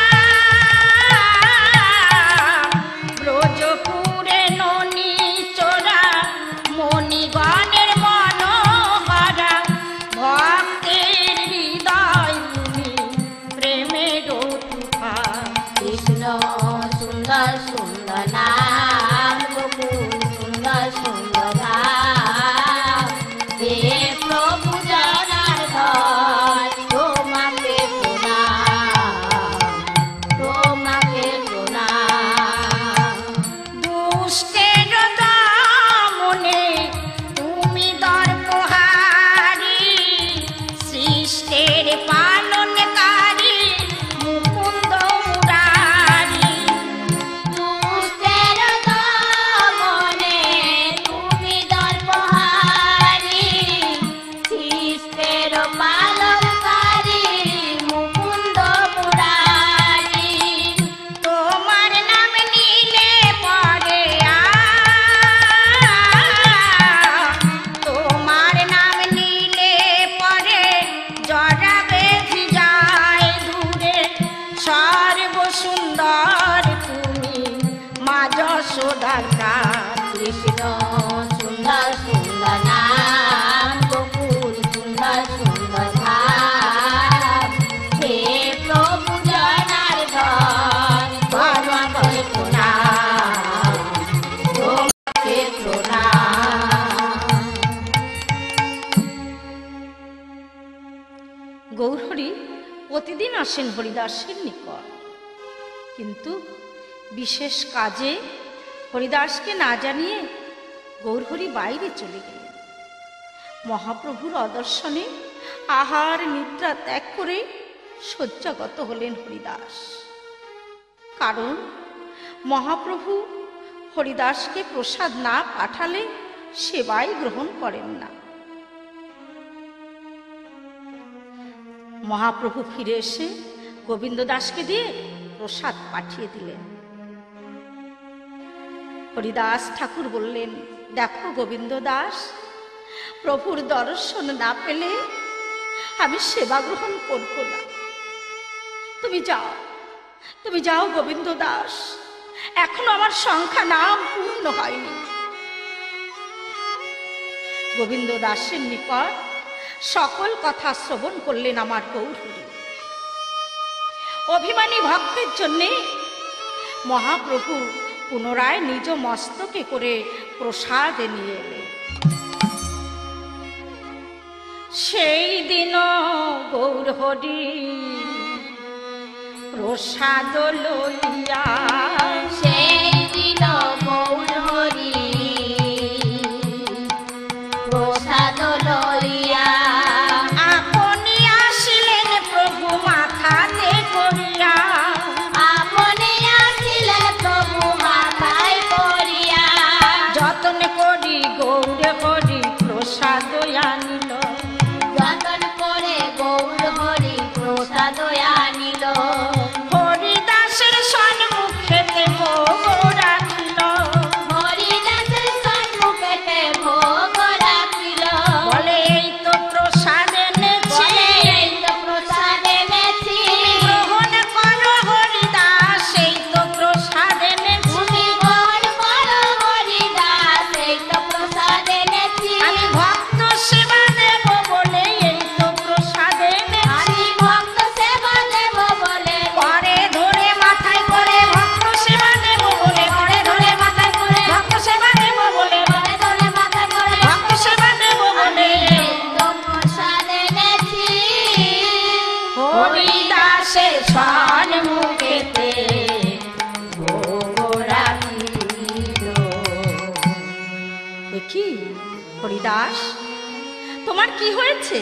S3: ব্রজপুরে ননি চোরা, মণিগণের মনোহরা, ভক্তের হৃদয় তুমি, প্রেমের তুফান।
S4: কৃষ্ণ সুন্দর সুন্দর নাম, গোকুল সুন্দর সুন্দর ধাম, হে প্রভু জানার ধন, তোমাকে প্রণাম, তোমাকে প্রণাম।
S3: দুষ্টের দমনে তুমি দর্পহারি, সৃষ্টের পালনকারী মুকুন্দ মুরারি।
S4: দুষ্টের দমনে তুমি দর্পহারি, সৃষ্টের
S3: গৌরহরি প্রতিদিন আসেন হরিদাসের নিকট, কিন্তু বিশেষ কাজে হরিদাসকে না জানিয়ে গৌরহরি বাইরে চলে গেলেন। মহাপ্রভুর অদর্শনে আহার নিদ্রা ত্যাগ করে শয্যাগত হলেন হরিদাস। কারণ মহাপ্রভু হরিদাসকে প্রসাদ না পাঠালে সেবাই গ্রহণ করেন না। মহাপ্রভু ফিরে এসে গোবিন্দ দাসকে দিয়ে প্রসাদ পাঠিয়ে দিলেন। হরিদাস ঠাকুর বললেন, দেখো গোবিন্দ দাস, প্রভুর দর্শন না পেলে আমি সেবা গ্রহণ করব না। তুমি যাও গোবিন্দ দাস, এখনো আমার সংখ্যা নাম পূর্ণ হয়নি। গোবিন্দ দাসের নিকট সকল কথা শ্রবণ করলেন আমার গৌরহরি। অভিমানী ভক্তের জন্যে মহাপ্রভু পুনরায় নিজ মস্তকে করে প্রসাদ নিয়ে এলেন। সেই দিন গৌরহরি প্রসাদ লইয়া,
S4: সেই দিন গৌরহরি প্রসাদ লইয়া
S3: আপনি আসিলেন প্রভু মাথাতে করিয়া,
S4: আপনি আসিলেন প্রভু মাথায় করিয়া,
S3: যতন করি গৌরহরি প্রসাদ আনিল,
S4: যতন করে গৌরহরি প্রসাদ আনিল,
S3: হরিদাসের সম্মুখেতে ভোগ রাখিল,
S4: হরিদাসের সম্মুখেতে ভোগ রাখিল,
S3: বলে এই তো প্রসাদ এনেছি,
S4: বলে এই তো প্রসাদ এনেছি,
S3: গ্রহণ করো হরিদাস, এই তো প্রসাদ এনেছি।
S4: তুমি গ্রহণ করো হরিদাস, এই তো প্রসাদ এনেছি,
S3: আমি ভক্ত সেবা দেব বলে এই তো প্রসাদ এনেছি।
S4: আমি ভক্ত সেবা দেব বলে
S3: পরে ধরে মাথায় করে ভক্ত সেবা দেব বলে, পরে ধরে মাথায় করে ভক্ত সেবা দেব বলে,
S4: ঘরে ধরে মাথা করে
S3: ভক্ত সেবা দেব বলে
S4: এই তো প্রসাদ এনেছি।
S3: হরিদাসের সম্মুখেতে ভোগ রাখিল। এ কি হরিদাস, তোমার কি হয়েছে?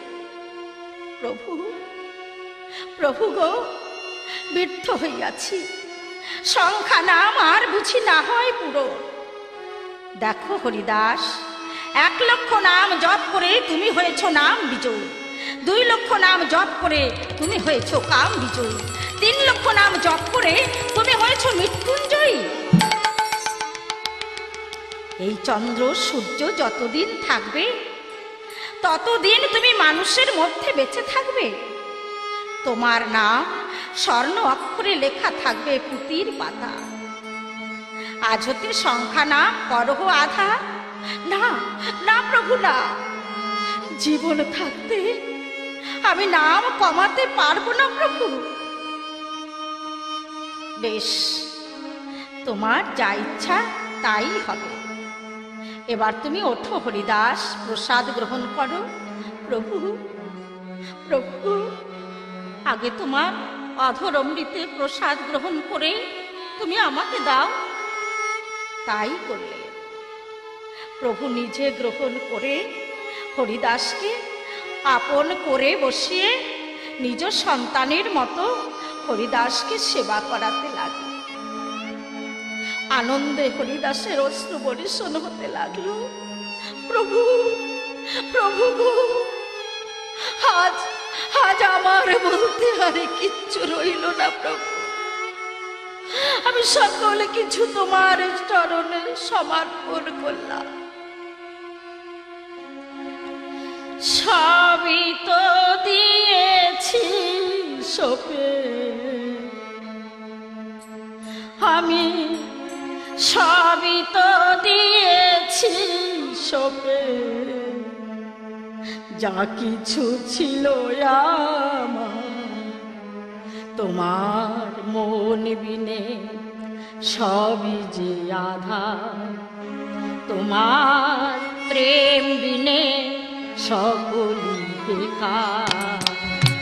S3: প্রভু গো, ব্যর্থ হইয়াছি, সংখ্যা নাম আর বুঝি না হয় পুরো। দেখো হরিদাস, 1 লক্ষ নাম জপ করে তুমি হয়েছ নাম বিজয়ী, 2 লক্ষ নাম জপ করে তুমি হয়েছ কাম বিজয়ী, 3 লক্ষ নাম জপ করে তুমি হয়েছ মৃত্যুঞ্জয়ী। এই চন্দ্র সূর্য যতদিন থাকবে ততদিন তুমি মানুষের মধ্যে বেঁচে থাকবে। তোমার নাম স্বর্ণ অক্ষরে লেখা থাকবে পুঁতির পাতা। আজ হতে সংখ্যা নাম করহ আধা। না না প্রভু, না, জীবন থাকতে আমি নাম কমাতে পারবো না প্রভু। বেশ, তোমার যা ইচ্ছা তাই হবে। এবার তুমি ওঠো হরিদাস, প্রসাদ গ্রহণ করো। প্রভু, আগে তোমার অধর অমৃতে প্রসাদ গ্রহণ করে তুমি আমাকে দাও। তাই করলে। প্রভু নিজে গ্রহণ করে হরিদাসকে আপন করে বসিয়ে নিজ সন্তানের মতো হরিদাসকে সেবা করাতে লাগলো। আনন্দে হরিদাসের অশ্রু বর্ষণ হতে লাগলো। প্রভু গো, আজ আমার বলতে আরে কিচ্ছু রইল না প্রভু। আমি সকলে কিছু তোমার চরণে সমর্পণ করলাম। সবই তো দিয়েছি সপে, আমি সবই তো দিয়েছি সপে, যা কিছু ছিল আমার তোমার মন বিনে সবই যে আধার, তোমার প্রেম বিনে সকলই বেকার।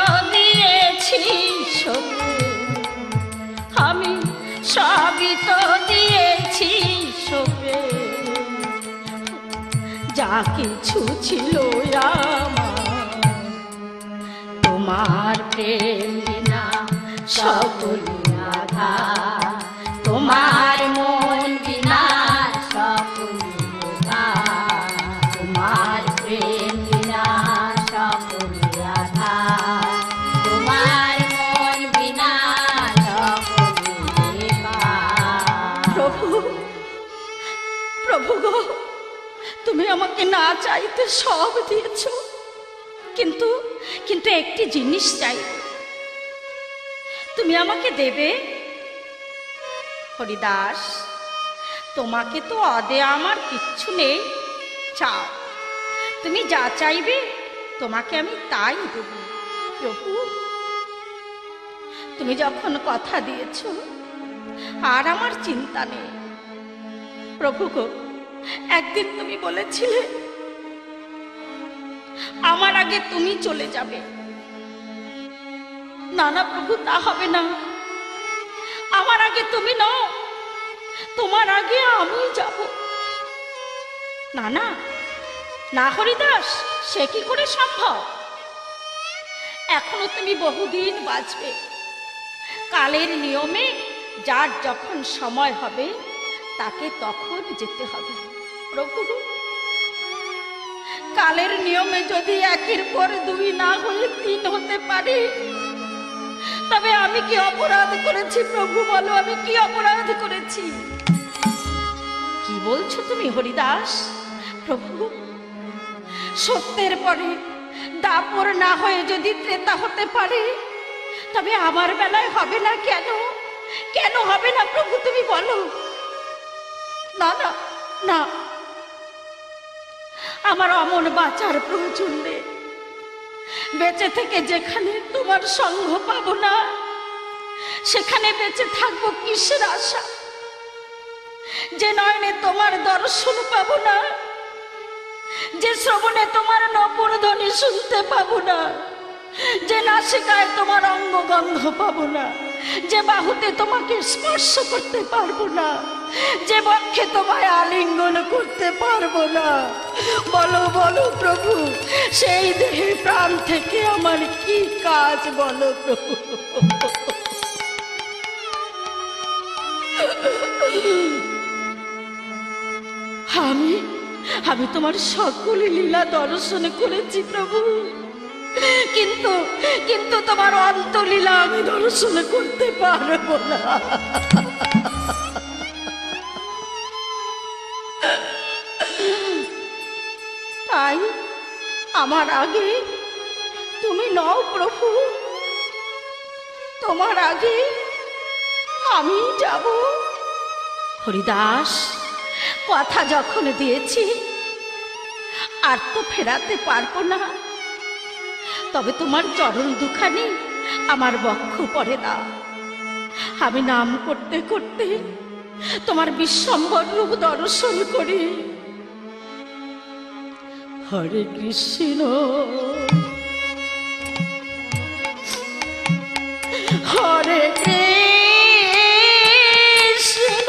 S3: দিয়েছি সপে, আমি সবই তো দিয়েছি সপে, যা কিছু ছিল আমার তোমার প্রেম বিনা সকলই আধার, তোমার মন বিনা সকলই আধার, তোমার প্রেম বিনা সকলই আধার, তোমার মন বিনা সকলই আধার। প্রভু, প্রভু গো, তুমি আমাকে না চাইতে সব দিয়েছ, কিন্তু কিন্তু একটি জিনিস চাই, তুমি আমাকে দেবে। হরিদাস, তোমাকে তো অদে আমার কিচ্ছু নেই, চাও, তুমি যা চাইবে তোমাকে আমি তাই দেব। প্রভু, তুমি যখন কথা দিয়েছ আর আমার চিন্তা নেই। প্রভু গো, একদিন তুমি বলেছিলে আমার আগে তুমি চলে যাবে। না না প্রভু, তা হবে না, আমার আগে তুমি নও, তোমার আগে আমি যাব। না না না হরিদাস, সে কি করে সম্ভব? এখনো তুমি বহুদিন বাঁচবে, কালের নিয়মে যার যখন সময় হবে তাকে তখন যেতে হবে। প্রভু, কালের নিয়মে যদি একের পর দুই না হয়ে তিন হতে পারে, তবে আমি কি অপরাধ করেছি? প্রভু বলো, আমি কি অপরাধ করেছি? কি বলছো তুমি হরিদাস? প্রভু, সত্যের পরে দাপর না হয়ে যদি ত্রেতা হতে পারে, তবে আমার বেলায় হবে না কেন? কেন হবে না প্রভু তুমি বলো? না না না, আমার অমন বাঁচার প্রয়োজন নেই। বেঁচে থেকে যেখানে তোমার সঙ্গ পাবো না, সেখানে বেঁচে থাকবো কিসের আশা? যে নয়নে তোমার দর্শন পাবো না, যে শ্রবণে তোমার নপুর ধ্বনি শুনতে পাবো না, যে নাসিকায় তোমার অঙ্গগন্ধ পাবো না, যে বাহুতে তোমাকে স্পর্শ করতে পারবো না, যে বক্ষে তোমায় আলিঙ্গন করতে পারবো না, বলো বলো প্রভু, সেই দেহে প্রাণ থেকে আমার কি কাজ বলো প্রভু? আমি তোমার সকল লীলা দর্শন করেছি প্রভু, কিন্তু কিন্তু তোমার অন্তলীলা আমি দর্শন করতে পারবো না। তাই আমার আগে তুমি নও প্রভু, তোমার আগে আমি যাব। হরিদাস, কথা যখন দিয়েছি আর তো ফেরাতে পারবো না, তবে তোমার চরণ দুখানি আমার বক্ষ পরে দাও। আমি নাম করতে করতে তোমার বিশ্বম্বর রূপ দর্শন করি। হরে কৃষ্ণ হরে কৃষ্ণ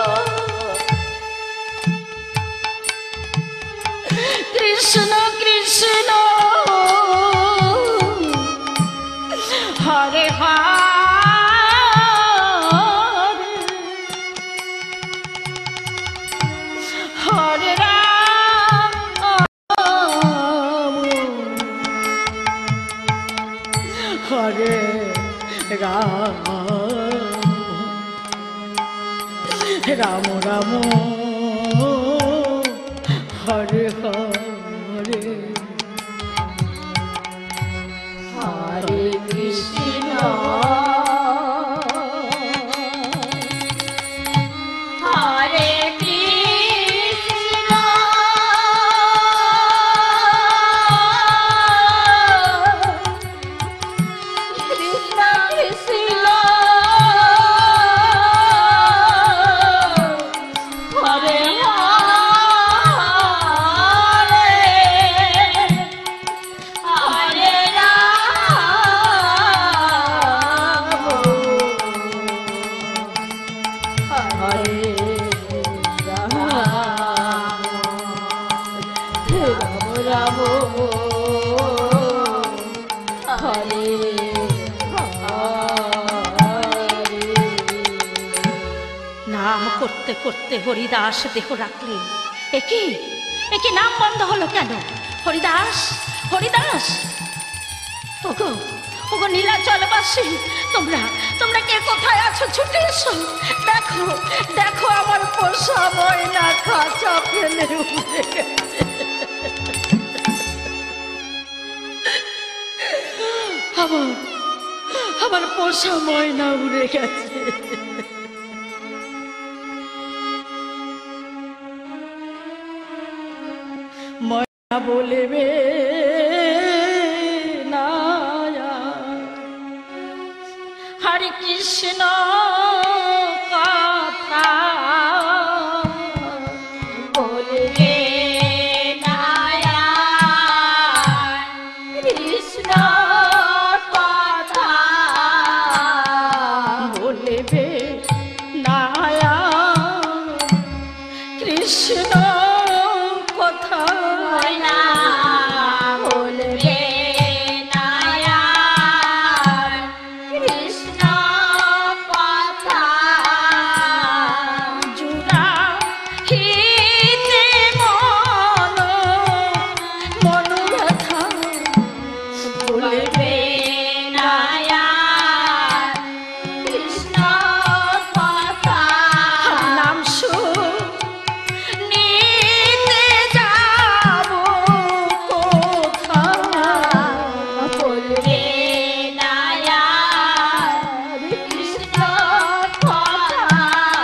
S3: কৃষ্ণ কৃষ্ণ হরে হরে রাম হরে রাম রাম রাম হরে হরে হরে কৃষ্ণ হরে কৃষ্ণ কৃষ্ণ কৃষ্ণ হরে হরে হরে নাম করতে করতে হরিদাস দেহ রাখলেন। একে নাম বন্ধ হলো কেন? হরিদাস, হরিদাস, ওগো ওগো নীলাচলবাসী, তোমরা কে কোথায় আছো? ছুটে এসো, দেখো দেখো আমার পোষা ময়না খাঁচা ফেলে উঠে গেছে। আমার পোষা ময়না উড়ে গেছে। ময়না বলবে না হরে কৃষ্ণ কথা
S4: বলবে না কৃষ্ণ কথা,
S3: বলবে না কৃষ্ণ কথা,
S4: ময়না বলবে না কৃষ্ণ কথা,
S3: জুড়া হিতে মন ব্যথা
S4: বলবে না কৃষ্ণ কথা,
S3: নাম নিতে যাব কোথায়?
S4: বলবে না কৃষ্ণ কথা।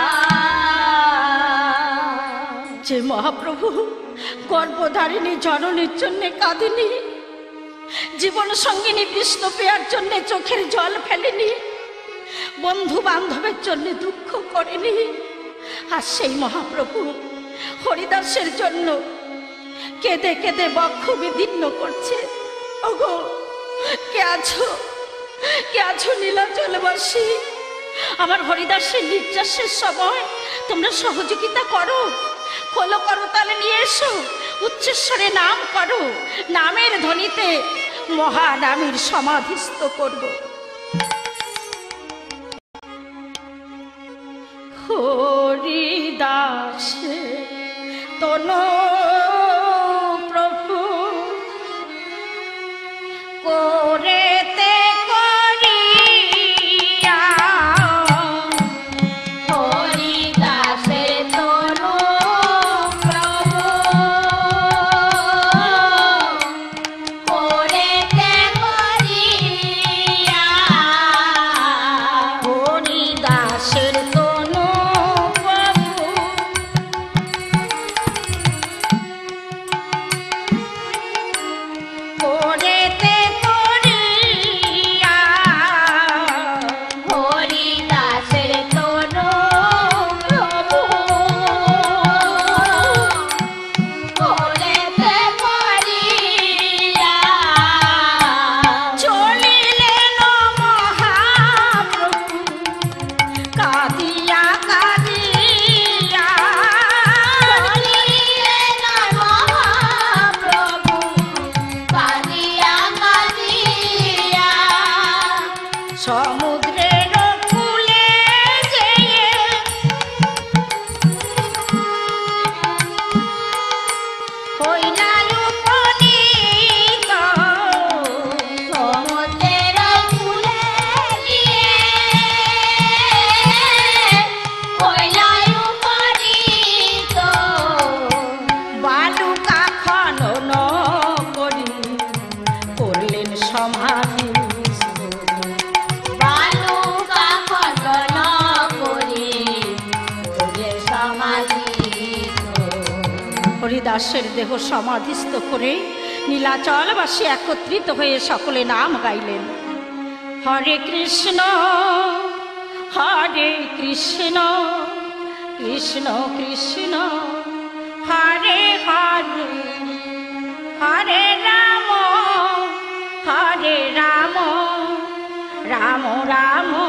S3: যে মহাপ্রভু গর্ভধারিণী জননীর জন্য কাঁদেনি, জীবন সঙ্গিনী বিষ্ণু পেয়ার জন্য চোখের জল ফেলেনি, বন্ধু বান্ধবের জন্য দুঃখ করেনি, আর সেই মহাপ্রভু হরিদাসের জন্য কেঁদে কেঁদে বক্ষ বিদীর্ণ করছে। ওগো কে আছো নীলাচলবাসী? আমার হরিদাসের নির্যাসের সময় তোমরা সহযোগিতা করো, খোলো করো, তালে নিয়ে এসো, উচ্চস্বরে নাম করো, নামের ধ্বনিতে মহানামীর সমাধিস্থ করব। হরিদাস তনো প্রভু করেতে করিয়া,
S4: হরিদাসের তনু প্রভু করেতে করিয়া,
S3: হরিদাসের তনু প্রভু করেতে করিয়া,
S4: হরিদাসের তনু প্রভু করেতে করিয়া,
S3: চলিলেন মহাপ্রভু কাঁদিয়া কাঁদিয়া,
S4: চলিলেন মহাপ্রভু কাঁদিয়া কাঁদিয়া,
S3: সমুদ্রের কূলে যেয়ে হইলেন উপনীত,
S4: সমুদ্রের কূলে গিয়ে হইলাই উপনীত,
S3: বালুকা খনন করি করলেন সমাধি,
S4: বালুকা খনন করি তোরে সমাধিত।
S3: হরিদাসের দেহ সমাধিস্থ করে নীলাচলবাসী একত্রিত হয়ে সকলে নাম গাইলেন। হরে কৃষ্ণ কৃষ্ণ কৃষ্ণ হরে হরে, হরে রাম রাম রাম